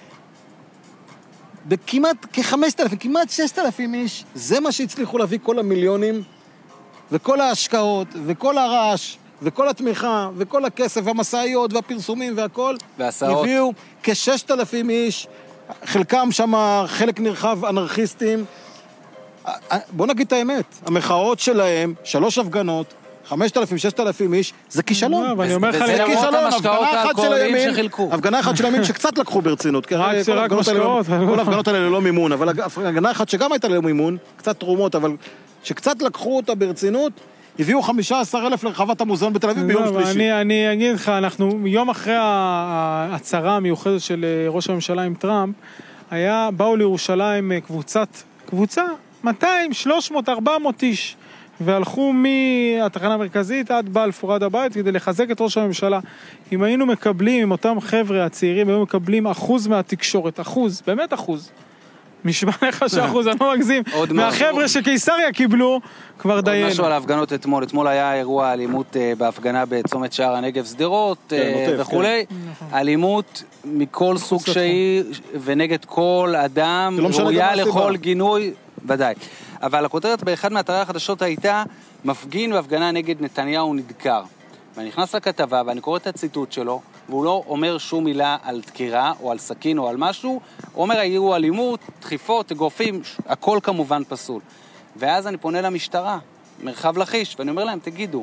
Speaker 1: בכמעט כ-5,000, כמעט 6,000 איש, זה מה שהצליחו להביא כל המיליונים, וכל ההשקעות, וכל הרעש, וכל התמיכה, וכל הכסף, והמסעיות, והפרסומים, והכל.
Speaker 3: והסעות.
Speaker 1: הביאו כ-6,000 איש, חלקם שם, חלק נרחב, אנרכיסטים. בוא נגיד את האמת, המחאות שלהם, 3 הפגנות, 5,000, 6,000 איש, זה כישלון.
Speaker 2: וזה
Speaker 3: למרות המשקאות האלכוהוליים שחילקו.
Speaker 1: הפגנה אחת של הימין שקצת לקחו ברצינות.
Speaker 2: רק משקאות.
Speaker 1: כל ההפגנות האלה ללא מימון, אבל הפגנה אחת שגם הייתה ללא מימון, קצת תרומות, אבל שקצת לקחו אותה ברצינות, הביאו 15,000 לרחבת המוזיאון בתל אביב ביום שלישי.
Speaker 2: אני אגיד לך, אנחנו יום אחרי ההצהרה המיוחדת של ראש הממשלה עם טראמפ, באו לירושלים קבוצה, 200, 300, 400 איש, והלכו מהתחנה המרכזית עד בלפור, עד הבית, כדי לחזק את ראש הממשלה. אם היינו מקבלים, עם אותם חבר'ה הצעירים, היו מקבלים 1% מהתקשורת, 1%, באמת 1%. משמע לך שאחוז, אני לא מגזים. מהחבר'ה שקיסריה קיבלו, כבר דיינו.
Speaker 3: עוד משהו על ההפגנות אתמול. אתמול היה אירוע אלימות בהפגנה בצומת שער הנגב שדרות וכולי. אלימות מכל סוג שהיא ונגד כל אדם, ראויה לכל גינוי, ודאי. אבל הכותרת באחד מאתרי החדשות הייתה, מפגין והפגנה נגד נתניהו נדקר. ואני נכנס לכתבה ואני קורא את הציטוט שלו, והוא לא אומר שום מילה על דקירה או על סכין או על משהו, הוא אומר היו אלימות, דחיפות, אגרופים, הכל כמובן פסול. ואז אני פונה למשטרה, מרחב לכיש, ואני אומר להם, תגידו,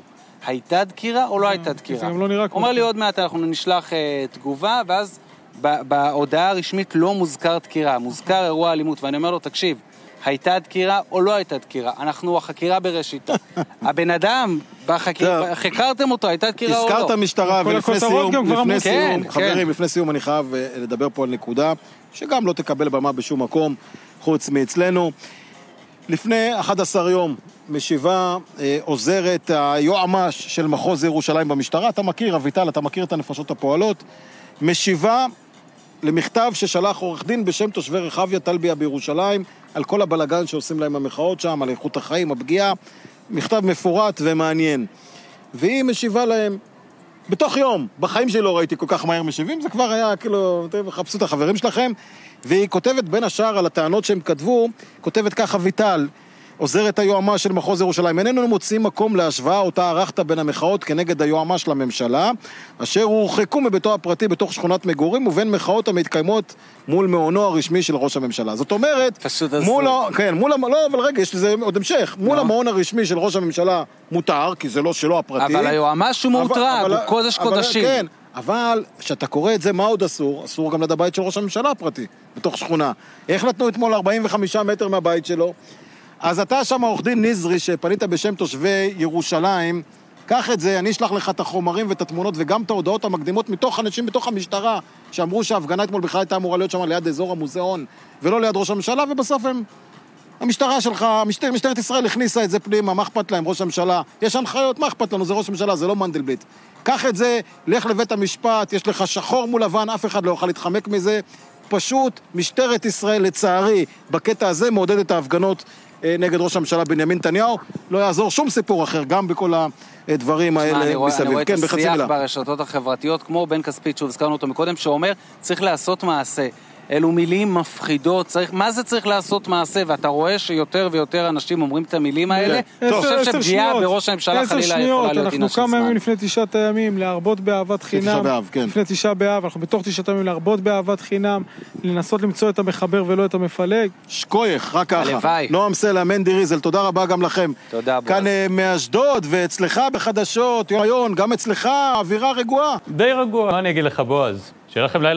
Speaker 3: הייתה דקירה או לא הייתה דקירה?
Speaker 2: זה גם לא נראה כמו...
Speaker 3: אומר לי עוד מעט אנחנו נשלח תגובה, ואז בהודעה הרשמית לא מוזכר דקירה, מוזכר אירוע אלימות, ואני אומר לו, תקשיב, הייתה דקירה או לא הייתה דקירה? החקירה בראשיתה. הבן אדם, חקרתם אותו, הייתה דקירה או לא?
Speaker 1: הזכרת משטרה, ולפני סיום, חברים, לפני סיום אני חייב לדבר פה על נקודה, שגם לא תקבל במה בשום מקום, חוץ מאצלנו. לפני 11 יום, משיבה עוזרת היועמ"ש של מחוז ירושלים במשטרה, אתה מכיר, אביטל, אתה מכיר את הנפשות הפועלות, משיבה למכתב ששלח עורך דין בשם תושבי רחביה טלביה בירושלים, על כל הבלגן שעושים להם המחאות שם, על איכות החיים, הפגיעה, מכתב מפורט ומעניין. והיא משיבה להם, בתוך יום, בחיים שלי לא ראיתי כל כך מהר משיבים, זה כבר היה כאילו, חפשו את החברים שלכם, והיא כותבת בין השאר על הטענות שהם כתבו, כותבת ככה ויטל, עוזרת היועמ"ש של מחוז ירושלים, איננו מוצאים מקום להשוואה אותה ערכת בין המחאות כנגד היועמ"ש לממשלה, אשר הורחקו מביתו הפרטי בתוך שכונת מגורים, ובין מחאות המתקיימות מול מעונו הרשמי של ראש הממשלה. זאת אומרת, לא, אבל רגע, יש לזה עוד המשך, מול המעון הרשמי של ראש הממשלה מותר, כי זה לא שלו הפרטי.
Speaker 3: אבל היועמ"ש הוא מאוטרד, הוא קודש קודשים.
Speaker 1: כן, אבל כשאתה קורא את זה, מה עוד אסור? אסור גם לבית של ראש הממשלה הפרטי, בתוך שכונה. איך נתנו אתמול 45 מטר מהבית שלו? אז אתה שם עורך דין נזרי שפנית בשם תושבי ירושלים, קח את זה, אני אשלח לך את החומרים ואת התמונות וגם את ההודעות המקדימות מתוך אנשים בתוך המשטרה שאמרו שההפגנה אתמול בכלל הייתה אמורה להיות שם ליד אזור המוזיאון ולא ליד ראש הממשלה, ובסוף המשטרה שלך, משטרת ישראל הכניסה את זה פנימה, מה אכפת להם, ראש הממשלה? יש הנחיות, מה אכפת לנו, זה ראש הממשלה, זה לא מנדלבליט. קח את זה, לך לבית המשפט, יש לך שחור מול לבן, אף אחד לא יוכל להתחמק מזה. פשוט משטרת ישראל, לצערי, בקטע הזה מעודד את ההפגנות נגד ראש הממשלה בנימין נתניהו, לא יעזור שום סיפור אחר, גם בכל הדברים האלה מסביב.
Speaker 3: אני רואה את השיח ברשתות החברתיות, כמו בן כספית, שהזכרנו אותו מקודם, שאומר, צריך לעשות מעשה. אלו מילים מפחידות, מה זה צריך לעשות מעשה? ואתה רואה שיותר ויותר אנשים אומרים את המילים האלה, אני חושב שפגיעה בראש הממשלה חלילה יכולה להיות עניין של זמן.
Speaker 2: אנחנו כמה ימים לפני 9 הימים, להרבות באהבת חינם, לפני 9 באב, אנחנו בתוך 9 הימים להרבות באהבת חינם, לנסות למצוא את המחבר ולא את המפלג.
Speaker 1: שקוייך, רק ככה. נועם סלע, מנדי ריזל, תודה רבה גם לכם.
Speaker 3: תודה בועז.
Speaker 1: כאן מאשדוד, ואצלך בחדשות, יויון, גם אצלך, אווירה רגועה.
Speaker 5: די רגועה. מה אני אגיד לך בועז? שיהיה לכם לילה